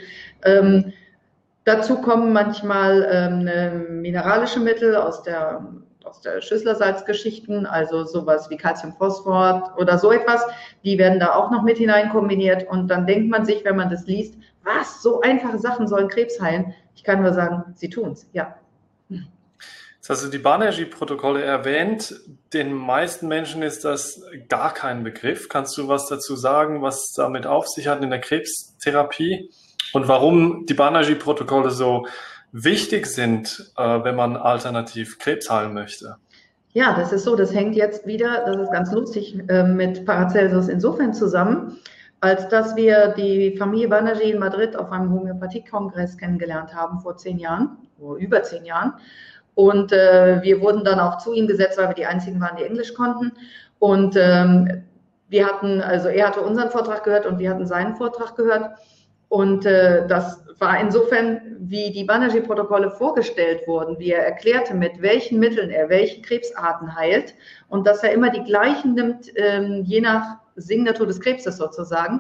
Dazu kommen manchmal mineralische Mittel aus der Schüsslersalzgeschichten, also sowas wie Calciumphosphor oder so etwas, die werden da auch noch mit hinein kombiniert und dann denkt man sich, wenn man das liest, was, so einfache Sachen sollen Krebs heilen? Ich kann nur sagen, sie tun's, ja. Jetzt hast du die Banerjee-Protokolle erwähnt. Den meisten Menschen ist das gar kein Begriff. Kannst du was dazu sagen, was damit auf sich hat in der Krebstherapie? Und warum die Banerjee-Protokolle so wichtig sind, wenn man alternativ Krebs heilen möchte? Ja, das ist so, das hängt jetzt wieder, das ist ganz lustig, mit Paracelsus insofern zusammen, als dass wir die Familie Banerjee in Madrid auf einem Homöopathie-Kongress kennengelernt haben vor 10 Jahren, über 10 Jahren. Und wir wurden dann auch zu ihm gesetzt, weil wir die einzigen waren, die Englisch konnten. Und wir hatten, also er hatte unseren Vortrag gehört und wir hatten seinen Vortrag gehört. Und das war insofern, wie die Banerjee-Protokolle vorgestellt wurden, wie er erklärte, mit welchen Mitteln er welche Krebsarten heilt und dass er immer die gleichen nimmt, je nach Signatur des Krebses sozusagen,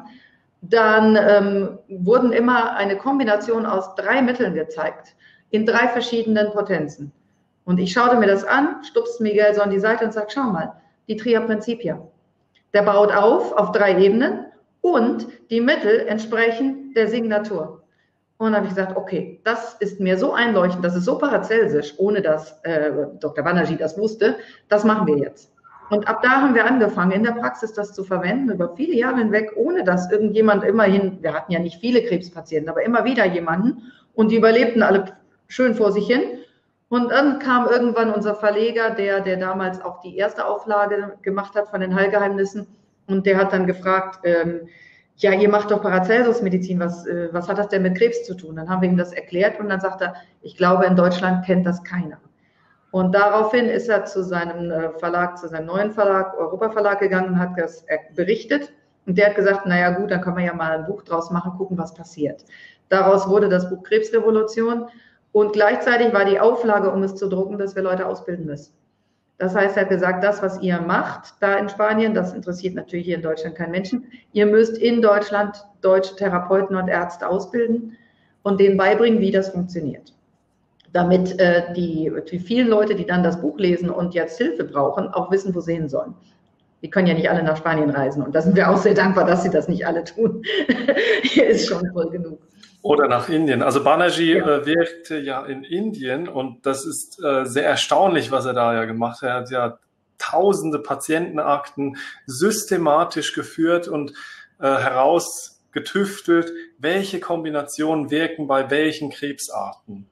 dann wurden immer eine Kombination aus 3 Mitteln gezeigt, in 3 verschiedenen Potenzen. Und ich schaute mir das an, stupste Miguel so an die Seite und sagte, schau mal, die Tria Principia. Der baut auf 3 Ebenen. Und die Mittel entsprechen der Signatur. Und dann habe ich gesagt, okay, das ist mir so einleuchtend, das ist so paracelsisch, ohne dass Dr. Banerjee das wusste, das machen wir jetzt. Und ab da haben wir angefangen, in der Praxis das zu verwenden, über viele Jahre hinweg, ohne dass irgendjemand immerhin, wir hatten ja nicht viele Krebspatienten, aber immer wieder jemanden und die überlebten alle schön vor sich hin. Und dann kam irgendwann unser Verleger, der damals auch die erste Auflage gemacht hat von den Heilgeheimnissen, und der hat dann gefragt, ja, ihr macht doch Paracelsus-Medizin, was hat das denn mit Krebs zu tun? Dann haben wir ihm das erklärt und dann sagt er, ich glaube, in Deutschland kennt das keiner. Und daraufhin ist er zu seinem Verlag, zu seinem neuen Verlag, Europa Verlag gegangen und hat das berichtet. Und der hat gesagt, naja gut, dann können wir ja mal ein Buch draus machen, gucken, was passiert. Daraus wurde das Buch Krebsrevolution und gleichzeitig war die Auflage, um es zu drucken, dass wir Leute ausbilden müssen. Das heißt, er hat gesagt, das, was ihr macht da in Spanien, das interessiert natürlich hier in Deutschland keinen Menschen. Ihr müsst in Deutschland deutsche Therapeuten und Ärzte ausbilden und denen beibringen, wie das funktioniert. Damit die vielen Leute, die dann das Buch lesen und jetzt Hilfe brauchen, auch wissen, wo sie hin sollen. Die können ja nicht alle nach Spanien reisen und da sind wir auch sehr dankbar, dass sie das nicht alle tun. Hier ist schon voll genug. Oder nach Indien. Also Banerjee wirkte ja in Indien und das ist sehr erstaunlich, was er da ja gemacht hat. Er hat ja tausende Patientenakten systematisch geführt und herausgetüftelt, welche Kombinationen wirken bei welchen Krebsarten.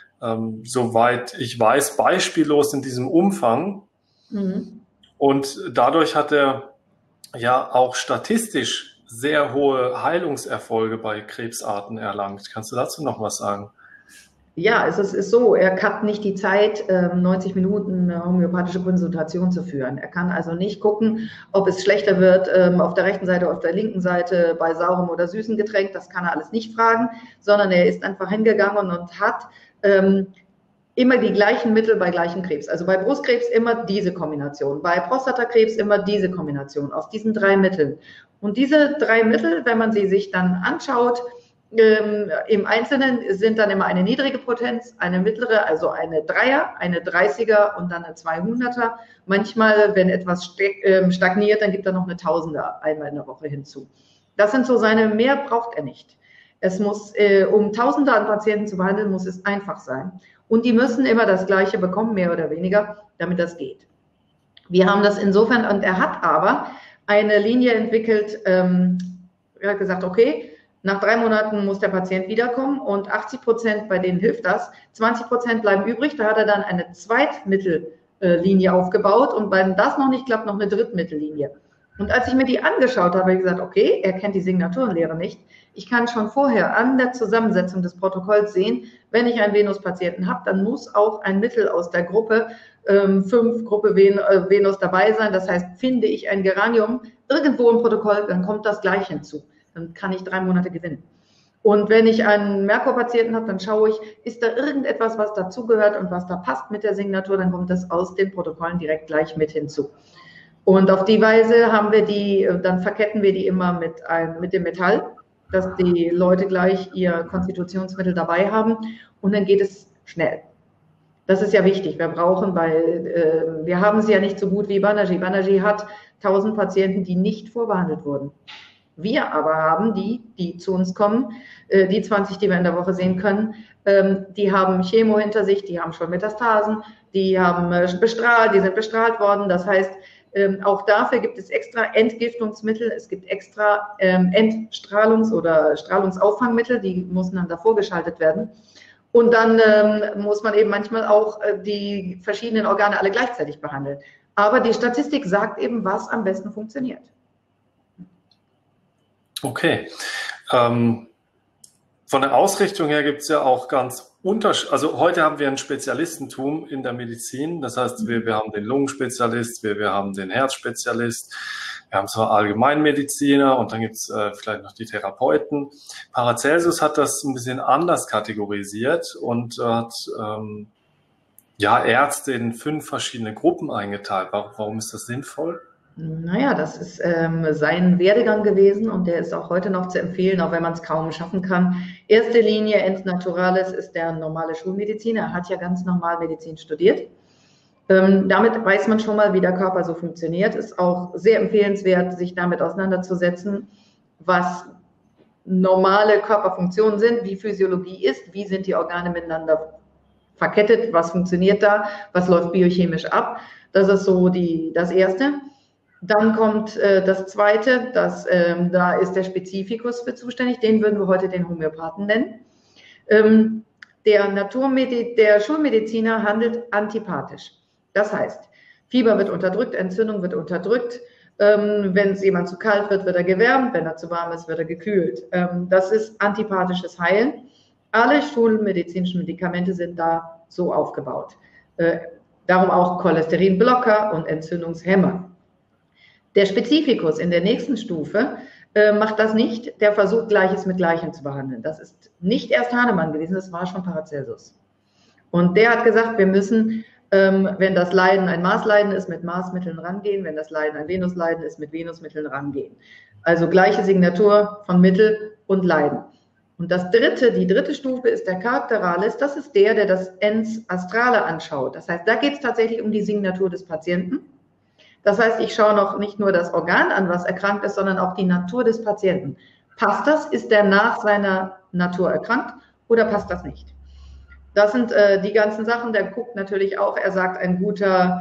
Soweit ich weiß, beispiellos in diesem Umfang. Mhm. Und dadurch hat er ja auch statistisch sehr hohe Heilungserfolge bei Krebsarten erlangt. Kannst du dazu noch was sagen? Ja, es ist so, er hat nicht die Zeit, 90 Minuten eine homöopathische Konsultation zu führen. Er kann also nicht gucken, ob es schlechter wird auf der rechten Seite, auf der linken Seite, bei saurem oder süßen Getränk. Das kann er alles nicht fragen, sondern er ist einfach hingegangen und hat immer die gleichen Mittel bei gleichem Krebs. Also bei Brustkrebs immer diese Kombination, bei Prostatakrebs immer diese Kombination aus diesen 3 Mitteln. Und diese 3 Mittel, wenn man sie sich dann anschaut, im Einzelnen sind dann immer eine niedrige Potenz, eine mittlere, also eine 3er, eine 30er und dann eine 200er. Manchmal, wenn etwas stagniert, dann gibt er noch eine 1000er einmal in der Woche hinzu. Das sind so seine, mehr braucht er nicht. Es muss, um Tausende an Patienten zu behandeln, muss es einfach sein. Und die müssen immer das Gleiche bekommen, mehr oder weniger, damit das geht. Wir haben das insofern, und er hat aber eine Linie entwickelt, er hat gesagt, okay, nach 3 Monaten muss der Patient wiederkommen und 80%, bei denen hilft das, 20% bleiben übrig. Da hat er dann eine Zweitmittellinie aufgebaut und wenn das noch nicht klappt, noch eine Drittmittellinie. Und als ich mir die angeschaut habe, habe ich gesagt, okay, er kennt die Signaturenlehre nicht. Ich kann schon vorher an der Zusammensetzung des Protokolls sehen, wenn ich einen Venus-Patienten habe, dann muss auch ein Mittel aus der Gruppe 5, Gruppe Venus dabei sein. Das heißt, finde ich ein Geranium irgendwo im Protokoll, dann kommt das gleich hinzu. Dann kann ich 3 Monate gewinnen. Und wenn ich einen Merkur-Patienten habe, dann schaue ich, ist da irgendetwas, was dazugehört und was da passt mit der Signatur, dann kommt das aus den Protokollen direkt gleich mit hinzu. Und auf die Weise haben wir die, dann verketten wir die immer mit dem Metall, dass die Leute gleich ihr Konstitutionsmittel dabei haben und dann geht es schnell. Das ist ja wichtig. Wir brauchen, weil wir haben es ja nicht so gut wie Banerjee. Banerjee hat 1000 Patienten, die nicht vorbehandelt wurden. Wir aber haben die zu uns kommen, die 20, die wir in der Woche sehen können, die haben Chemo hinter sich, die haben schon Metastasen, die haben bestrahlt, die sind bestrahlt worden. Das heißt, auch dafür gibt es extra Entgiftungsmittel, es gibt extra Entstrahlungs- oder Strahlungsauffangmittel, die müssen dann davor geschaltet werden. Und dann muss man eben manchmal auch die verschiedenen Organe alle gleichzeitig behandeln. Aber die Statistik sagt eben, was am besten funktioniert. Okay. Von der Ausrichtung her gibt es ja auch ganz unterschiedliche, also heute haben wir ein Spezialistentum in der Medizin, das heißt, wir haben den Lungenspezialist, wir haben den Herzspezialist, wir haben zwar Allgemeinmediziner und dann gibt es vielleicht noch die Therapeuten. Paracelsus hat das ein bisschen anders kategorisiert und hat Ärzte in 5 verschiedene Gruppen eingeteilt. Warum ist das sinnvoll? Naja, das ist sein Werdegang gewesen und der ist auch heute noch zu empfehlen, auch wenn man es kaum schaffen kann. Erste Linie, Ens Naturalis, ist der normale Schulmediziner. Er hat ja ganz normal Medizin studiert. Damit weiß man schon mal, wie der Körper so funktioniert. Ist auch sehr empfehlenswert, sich damit auseinanderzusetzen, was normale Körperfunktionen sind, wie Physiologie ist, wie sind die Organe miteinander verkettet, was funktioniert da, was läuft biochemisch ab. Das ist so das Erste. Dann kommt das Zweite, da ist der Spezifikus für zuständig, den würden wir heute den Homöopathen nennen. Der Schulmediziner handelt antipathisch. Das heißt, Fieber wird unterdrückt, Entzündung wird unterdrückt, wenn es jemand zu kalt wird, wird er gewärmt, wenn er zu warm ist, wird er gekühlt. Das ist antipathisches Heilen. Alle schulmedizinischen Medikamente sind da so aufgebaut. Darum auch Cholesterinblocker und Entzündungshemmer. Der Spezifikus in der nächsten Stufe macht das nicht, der versucht, Gleiches mit Gleichem zu behandeln. Das ist nicht erst Hahnemann gewesen, das war schon Paracelsus. Und der hat gesagt, wir müssen, wenn das Leiden ein Maßleiden ist, mit Maßmitteln rangehen, wenn das Leiden ein Venusleiden ist, mit Venusmitteln rangehen. Also gleiche Signatur von Mittel und Leiden. Und die dritte Stufe ist der Charakteralis, das ist der das Ens Astrale anschaut. Das heißt, da geht es tatsächlich um die Signatur des Patienten. Das heißt, ich schaue noch nicht nur das Organ an, was erkrankt ist, sondern auch die Natur des Patienten. Passt das? Ist der nach seiner Natur erkrankt oder passt das nicht? Das sind die ganzen Sachen. Der guckt natürlich auch, er sagt, ein guter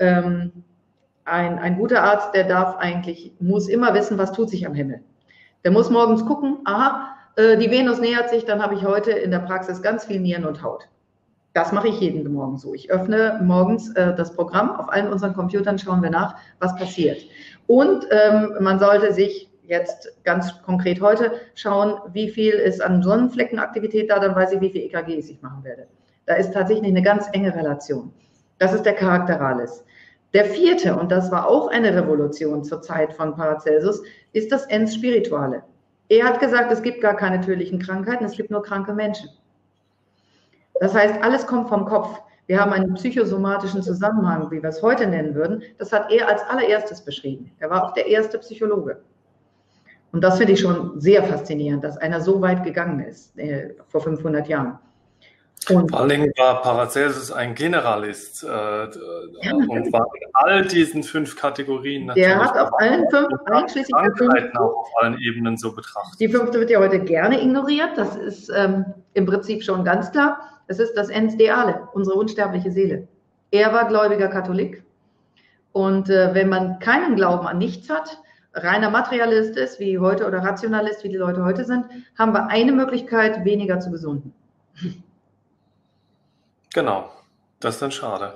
Arzt, muss immer wissen, was tut sich am Himmel. Der muss morgens gucken, aha, die Venus nähert sich, dann habe ich heute in der Praxis ganz viel Nieren und Haut. Das mache ich jeden Morgen so. Ich öffne morgens das Programm. Auf allen unseren Computern schauen wir nach, was passiert. Und man sollte sich jetzt ganz konkret heute schauen, wie viel ist an Sonnenfleckenaktivität da, dann weiß ich, wie viel EKGs ich machen werde. Da ist tatsächlich eine ganz enge Relation. Das ist der Charakteralis. Der vierte, und das war auch eine Revolution zur Zeit von Paracelsus, ist das Ens Spirituale. Er hat gesagt, es gibt gar keine tödlichen Krankheiten, es gibt nur kranke Menschen. Das heißt, alles kommt vom Kopf. Wir haben einen psychosomatischen Zusammenhang, wie wir es heute nennen würden. Das hat er als allererstes beschrieben. Er war auch der erste Psychologe. Und das finde ich schon sehr faszinierend, dass einer so weit gegangen ist, vor 500 Jahren. Und vor allen Dingen war Paracelsus ein Generalist und war in all diesen 5 Kategorien natürlich. Der hat auf allen 5, einschließlich der 5. auf allen Ebenen so betrachtet. Die 5. wird ja heute gerne ignoriert, das ist im Prinzip schon ganz klar. Es ist das Ens Deale, unsere unsterbliche Seele. Er war gläubiger Katholik. Und wenn man keinen Glauben an nichts hat, reiner Materialist ist, wie heute, oder Rationalist, wie die Leute heute sind, haben wir eine Möglichkeit, weniger zu gesunden. Genau, das ist dann schade.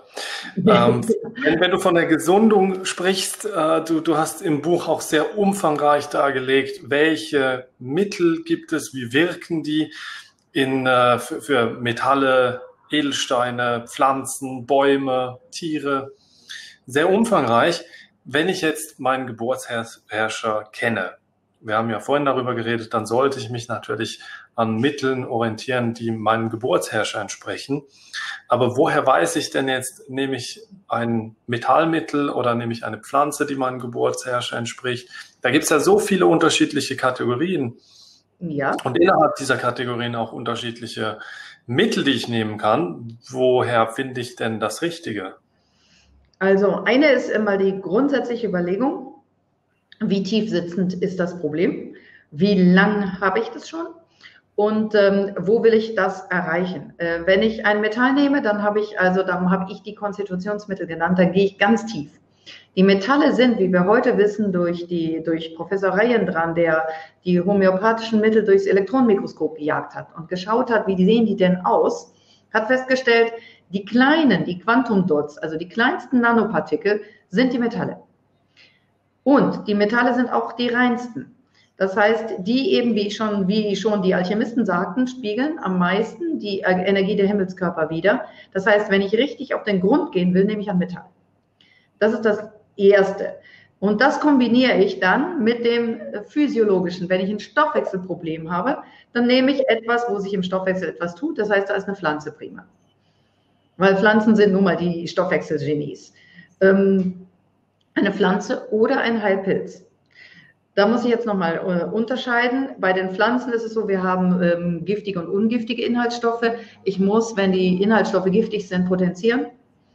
Wenn du von der Gesundung sprichst, du hast im Buch auch sehr umfangreich dargelegt, welche Mittel gibt es, wie wirken die für Metalle, Edelsteine, Pflanzen, Bäume, Tiere. Sehr umfangreich. Wenn ich jetzt meinen Geburtsherrscher kenne, wir haben ja vorhin darüber geredet, dann sollte ich mich natürlich an Mitteln orientieren, die meinem Geburtsherrscher entsprechen. Aber woher weiß ich denn jetzt, nehme ich ein Metallmittel oder nehme ich eine Pflanze, die meinem Geburtsherrscher entspricht? Da gibt es ja so viele unterschiedliche Kategorien. Ja. Und innerhalb dieser Kategorien auch unterschiedliche Mittel, die ich nehmen kann. Woher finde ich denn das Richtige? Also eine ist immer die grundsätzliche Überlegung, wie tief sitzend ist das Problem, wie lang habe ich das schon und wo will ich das erreichen. Wenn ich ein Metall nehme, dann habe ich die Konstitutionsmittel genannt, dann gehe ich ganz tief. Die Metalle sind, wie wir heute wissen, durch Professor Reijendran, der die homöopathischen Mittel durchs Elektronenmikroskop gejagt hat und geschaut hat, wie sehen die denn aus, hat festgestellt, die kleinen, die Quantum Dots, also die kleinsten Nanopartikel, sind die Metalle. Und die Metalle sind auch die reinsten. Das heißt, die eben, wie schon die Alchemisten sagten, spiegeln am meisten die Energie der Himmelskörper wider. Das heißt, wenn ich richtig auf den Grund gehen will, nehme ich ein Metall. Das ist das Erste. Und das kombiniere ich dann mit dem Physiologischen. Wenn ich ein Stoffwechselproblem habe, dann nehme ich etwas, wo sich im Stoffwechsel etwas tut. Das heißt, da ist eine Pflanze prima. Weil Pflanzen sind nun mal die Stoffwechselgenies. Eine Pflanze oder ein Heilpilz. Da muss ich jetzt nochmal unterscheiden. Bei den Pflanzen ist es so, wir haben giftige und ungiftige Inhaltsstoffe. Ich muss, wenn die Inhaltsstoffe giftig sind, potenzieren.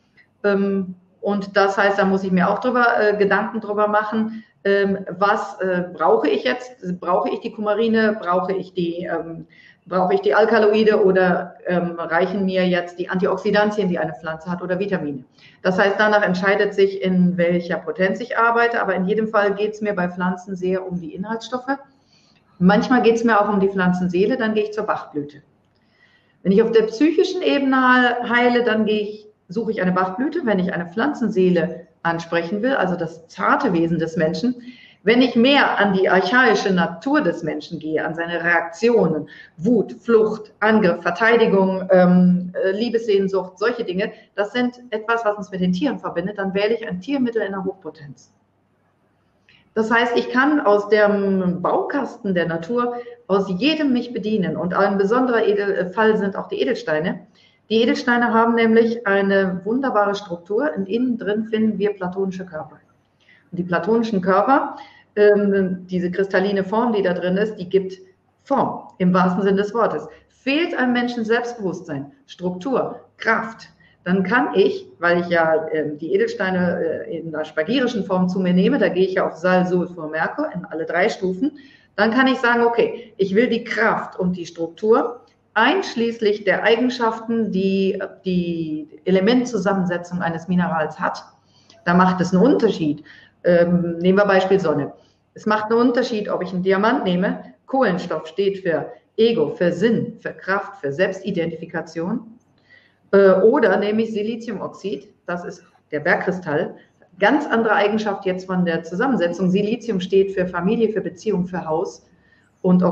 Und das heißt, da muss ich mir auch Gedanken drüber machen, was brauche ich jetzt? Brauche ich die Kumarine? Brauche ich die Alkaloide oder reichen mir jetzt die Antioxidantien, die eine Pflanze hat, oder Vitamine? Das heißt, danach entscheidet sich, in welcher Potenz ich arbeite, aber in jedem Fall geht es mir bei Pflanzen sehr um die Inhaltsstoffe. Manchmal geht es mir auch um die Pflanzenseele, dann gehe ich zur Bachblüte. Wenn ich auf der psychischen Ebene heile, dann suche ich eine Bachblüte. Wenn ich eine Pflanzenseele ansprechen will, also das zarte Wesen des Menschen, wenn ich mehr an die archaische Natur des Menschen gehe, an seine Reaktionen, Wut, Flucht, Angriff, Verteidigung, Liebessehnsucht, solche Dinge, das sind etwas, was uns mit den Tieren verbindet, dann wähle ich ein Tiermittel in der Hochpotenz. Das heißt, ich kann aus dem Baukasten der Natur, aus jedem mich bedienen. Und ein besonderer Fall sind auch die Edelsteine. Die Edelsteine haben nämlich eine wunderbare Struktur und innen drin finden wir platonische Körper. Und die platonischen Körper, diese kristalline Form, die da drin ist, die gibt Form, im wahrsten Sinne des Wortes. Fehlt einem Menschen Selbstbewusstsein, Struktur, Kraft, dann kann ich, weil ich ja die Edelsteine in der spagirischen Form zu mir nehme, da gehe ich ja auf Sal, Sulfur, Merkur in alle 3 Stufen, dann kann ich sagen, okay, ich will die Kraft und die Struktur, einschließlich der Eigenschaften, die die Elementzusammensetzung eines Minerals hat. Da macht es einen Unterschied. Nehmen wir Beispiel Sonne. Es macht einen Unterschied, ob ich einen Diamant nehme. Kohlenstoff steht für Ego, für Sinn, für Kraft, für Selbstidentifikation. Oder nehme ich Siliziumoxid, das ist der Bergkristall. Ganz andere Eigenschaft jetzt von der Zusammensetzung. Silizium steht für Familie, für Beziehung, für Haus. Und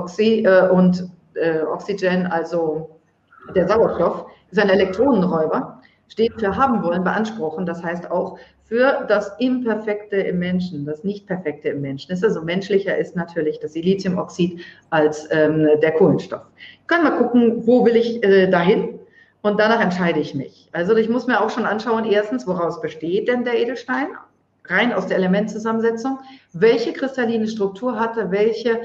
Oxygen, also der Sauerstoff, ist ein Elektronenräuber, steht für haben wollen, beanspruchen, das heißt auch für das Imperfekte im Menschen, das Nicht-Perfekte im Menschen. Ist also menschlicher ist natürlich das Siliziumoxid als der Kohlenstoff. Können wir gucken, wo will ich dahin, und danach entscheide ich mich. Also ich muss mir auch schon anschauen, erstens, woraus besteht denn der Edelstein? Rein aus der Elementzusammensetzung. Welche kristalline Struktur hatte, welche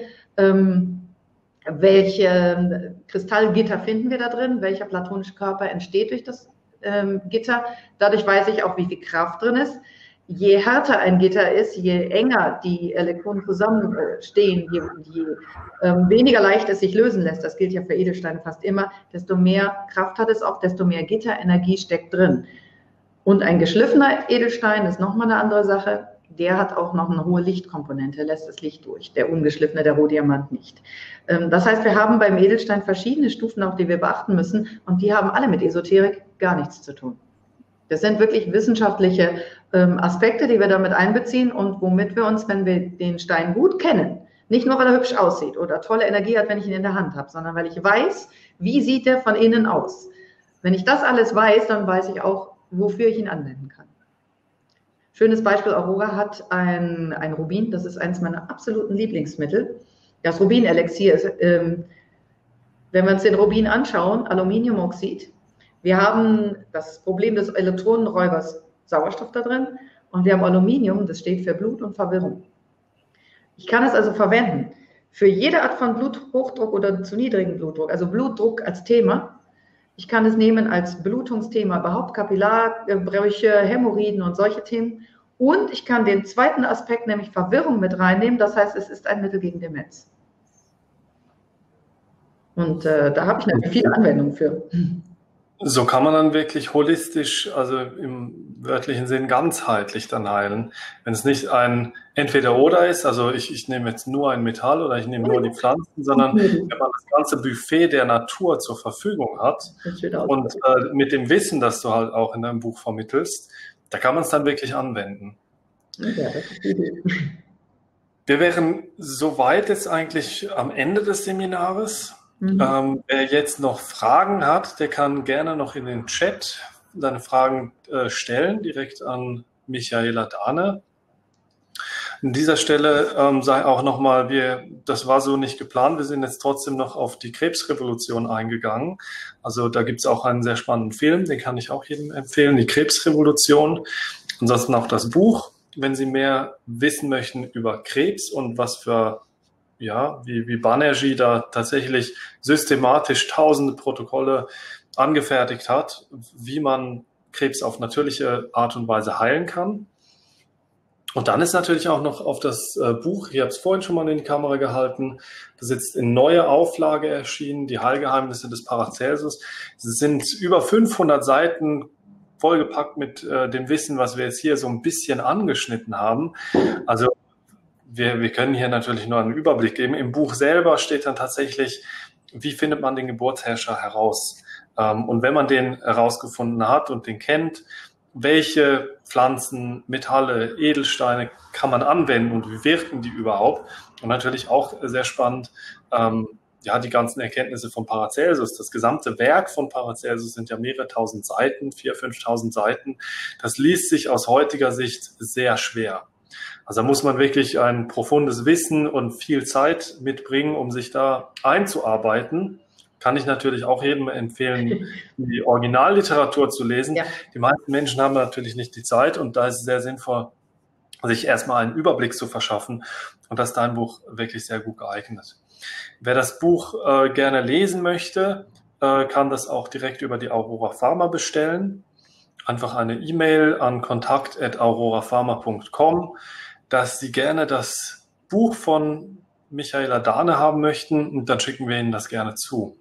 Kristallgitter finden wir da drin? Welcher platonische Körper entsteht durch das Gitter? Dadurch weiß ich auch, wie viel Kraft drin ist. je härter ein Gitter ist, je enger die Elektronen zusammenstehen, je weniger leicht es sich lösen lässt, das gilt ja für Edelsteine fast immer, desto mehr Kraft hat es auch, desto mehr Gitterenergie steckt drin. Und ein geschliffener Edelstein ist nochmal eine andere Sache, der hat auch noch eine hohe Lichtkomponente, lässt das Licht durch, der ungeschliffene, der Rohdiamant nicht. Das heißt, wir haben beim Edelstein verschiedene Stufen, auch die wir beachten müssen, und die haben alle mit Esoterik gar nichts zu tun. Das sind wirklich wissenschaftliche Aspekte, die wir damit einbeziehen und womit wir uns, wenn wir den Stein gut kennen, nicht nur, weil er hübsch aussieht oder tolle Energie hat, wenn ich ihn in der Hand habe, sondern weil ich weiß, wie sieht der von innen aus. Wenn ich das alles weiß, dann weiß ich auch, wofür ich ihn anwenden kann. Schönes Beispiel, Aurora hat ein Rubin, das ist eines meiner absoluten Lieblingsmittel. Das Rubinelixier ist, wenn wir uns den Rubin anschauen, Aluminiumoxid. Wir haben das Problem des Elektronenräubers Sauerstoff da drin und wir haben Aluminium, das steht für Blut und Verwirrung. Ich kann es also verwenden für jede Art von Bluthochdruck oder zu niedrigen Blutdruck, also Blutdruck als Thema. Ich kann es nehmen als Blutungsthema, überhaupt Kapillarbrüche, Hämorrhoiden und solche Themen. Und ich kann den zweiten Aspekt, nämlich Verwirrung, mit reinnehmen. Das heißt, es ist ein Mittel gegen Demenz. Und da habe ich natürlich viele Anwendungen für. So kann man dann wirklich holistisch, also im wörtlichen Sinn ganzheitlich dann heilen. Wenn es nicht ein Entweder-Oder ist, also ich nehme jetzt nur ein Metall oder ich nehme nur die Pflanzen, sondern wenn man das ganze Buffet der Natur zur Verfügung hat und mit dem Wissen, das du halt auch in deinem Buch vermittelst, da kann man es dann wirklich anwenden. Ja, das ist gut. Wir wären soweit jetzt eigentlich am Ende des Seminares. Wer jetzt noch Fragen hat, der kann gerne noch in den Chat seine Fragen stellen, direkt an Michaela Dahne. An dieser Stelle sei auch nochmal, das war so nicht geplant, wir sind jetzt trotzdem noch auf die Krebsrevolution eingegangen. Also da gibt es auch einen sehr spannenden Film, den kann ich auch jedem empfehlen, die Krebsrevolution. Ansonsten auch das Buch, wenn Sie mehr wissen möchten über Krebs und was für wie Banerjee da tatsächlich systematisch tausende Protokolle angefertigt hat, wie man Krebs auf natürliche Art und Weise heilen kann. Und dann ist natürlich auch noch auf das Buch, ich habe es vorhin schon mal in die Kamera gehalten, das ist jetzt in neuer Auflage erschienen, die Heilgeheimnisse des Paracelsus. Es sind über 500 Seiten vollgepackt mit dem Wissen, was wir jetzt hier so ein bisschen angeschnitten haben. Also wir können hier natürlich nur einen Überblick geben. Im Buch selber steht dann tatsächlich, wie findet man den Geburtsherrscher heraus? Und wenn man den herausgefunden hat und den kennt, welche Pflanzen, Metalle, Edelsteine kann man anwenden und wie wirken die überhaupt? Und natürlich auch sehr spannend, die ganzen Erkenntnisse von Paracelsus. Das gesamte Werk von Paracelsus sind ja mehrere tausend Seiten, 4.000, 5.000 Seiten. Das liest sich aus heutiger Sicht sehr schwer. Also da muss man wirklich ein profundes Wissen und viel Zeit mitbringen, um sich da einzuarbeiten. Kann ich natürlich auch jedem empfehlen, die Originalliteratur zu lesen. Ja. Die meisten Menschen haben natürlich nicht die Zeit und da ist es sehr sinnvoll, sich erstmal einen Überblick zu verschaffen. Und das ist dein Buch wirklich sehr gut geeignet. Wer das Buch gerne lesen möchte, kann das auch direkt über die Aurora Pharma bestellen. Einfach eine E-Mail an kontakt@aurorapharma.com, dass Sie gerne das Buch von Michaela Dahne haben möchten und dann schicken wir Ihnen das gerne zu.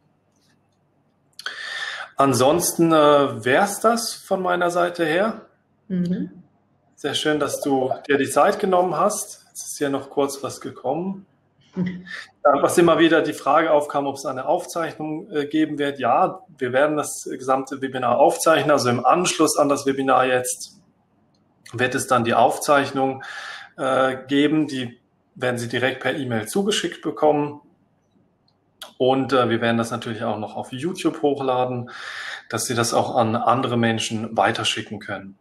Ansonsten wäre es das von meiner Seite her. Sehr schön, dass du dir die Zeit genommen hast. Jetzt ist ja noch kurz was gekommen. Was immer wieder die Frage aufkam, ob es eine Aufzeichnung geben wird. Ja, wir werden das gesamte Webinar aufzeichnen. Also im Anschluss an das Webinar jetzt wird es dann die Aufzeichnung geben. Die werden Sie direkt per E-Mail zugeschickt bekommen. Und wir werden das natürlich auch noch auf YouTube hochladen, dass Sie das auch an andere Menschen weiterschicken können.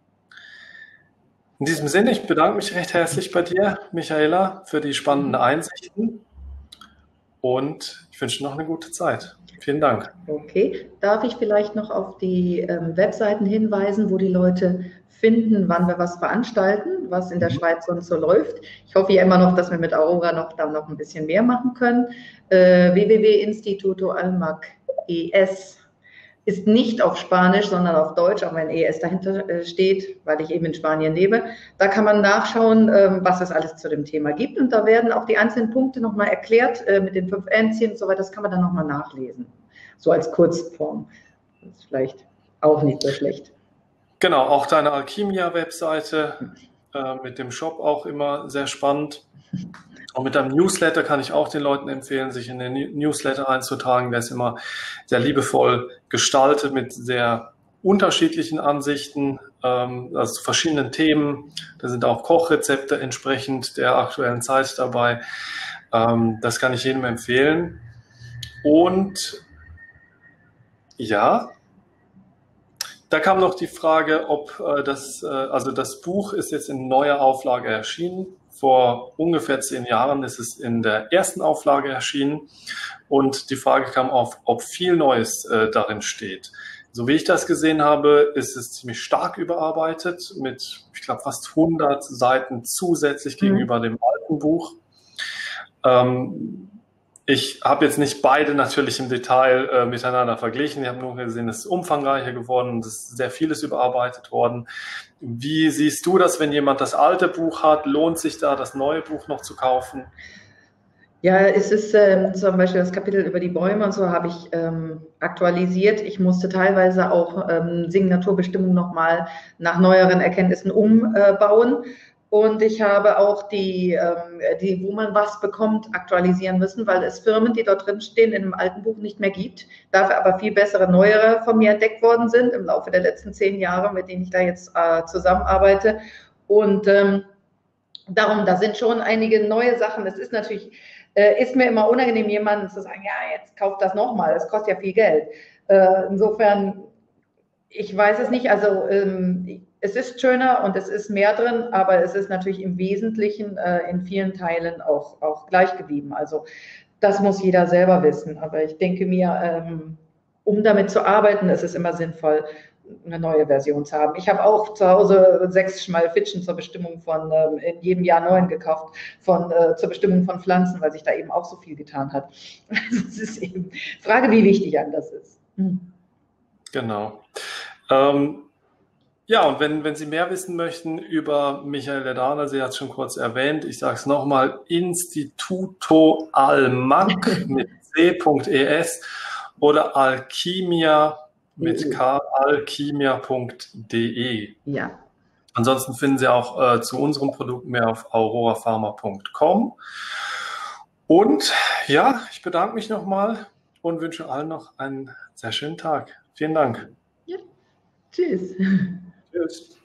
In diesem Sinne, ich bedanke mich recht herzlich bei dir, Michaela, für die spannenden Einsichten und ich wünsche noch eine gute Zeit. Vielen Dank. Okay, darf ich vielleicht noch auf die Webseiten hinweisen, wo die Leute finden, wann wir was veranstalten, was in der Schweiz sonst so läuft. Ich hoffe ja immer noch, dass wir mit Aurora noch ein bisschen mehr machen können. www.institutoalmac.es ist nicht auf Spanisch, sondern auf Deutsch, auch wenn ES dahinter steht, weil ich eben in Spanien lebe. Da kann man nachschauen, was es alles zu dem Thema gibt. Und da werden auch die einzelnen Punkte nochmal erklärt mit den 5 Enzymen und so weiter. Das kann man dann nochmal nachlesen. So als Kurzform. Das ist vielleicht auch nicht so schlecht. Genau, auch deine Alchimia-Webseite mit dem Shop auch immer sehr spannend. Und mit deinem Newsletter kann ich auch den Leuten empfehlen, sich in den Newsletter einzutragen. Der ist immer sehr liebevoll gestaltet mit sehr unterschiedlichen Ansichten, also zu verschiedenen Themen. Da sind auch Kochrezepte entsprechend der aktuellen Zeit dabei. Das kann ich jedem empfehlen. Und ja, da kam noch die Frage, ob also das Buch ist jetzt in neuer Auflage erschienen. Vor ungefähr 10 Jahren ist es in der ersten Auflage erschienen und die Frage kam auf, ob viel Neues darin steht. So wie ich das gesehen habe, ist es ziemlich stark überarbeitet mit, ich glaube, fast 100 Seiten zusätzlich gegenüber dem alten Buch. Ich habe jetzt nicht beide natürlich im Detail miteinander verglichen. Ich habe nur gesehen, es ist umfangreicher geworden und es ist sehr vieles überarbeitet worden. Wie siehst du das, wenn jemand das alte Buch hat? Lohnt sich da, das neue Buch noch zu kaufen? Ja, es ist zum Beispiel das Kapitel über die Bäume und so habe ich aktualisiert. Ich musste teilweise auch Signaturbestimmungen nochmal nach neueren Erkenntnissen umbauen. Und ich habe auch die, wo man was bekommt, aktualisieren müssen, weil es Firmen, die dort drin stehen, in dem alten Buch nicht mehr gibt. Dafür aber viel bessere, neuere von mir entdeckt worden sind im Laufe der letzten 10 Jahre, mit denen ich da jetzt zusammenarbeite. Und darum, da sind schon einige neue Sachen. Es ist natürlich, ist mir immer unangenehm, jemandem zu sagen, ja, jetzt kauft das nochmal, das kostet ja viel Geld. Insofern, ich weiß es nicht, also es ist schöner und es ist mehr drin, aber es ist natürlich im Wesentlichen in vielen Teilen auch gleich geblieben. Also das muss jeder selber wissen. Aber ich denke mir, um damit zu arbeiten, ist es immer sinnvoll, eine neue Version zu haben. Ich habe auch zu Hause 6 Schmalfitschen zur Bestimmung von in jedem Jahr 9 gekauft, zur Bestimmung von Pflanzen, weil sich da eben auch so viel getan hat. Also es ist eben Frage, wie wichtig einem das ist. Genau. Ja, und wenn Sie mehr wissen möchten über Michael Ledana, sie hat es schon kurz erwähnt, ich sage es nochmal, Instituto Almac mit c.es oder Alchimia mit alchimia.de. Ja. Ansonsten finden Sie auch zu unserem Produkt mehr auf aurorafarma.com. Und ja, ich bedanke mich nochmal und wünsche allen noch einen sehr schönen Tag. Vielen Dank. Ja. Tschüss. Tschüss.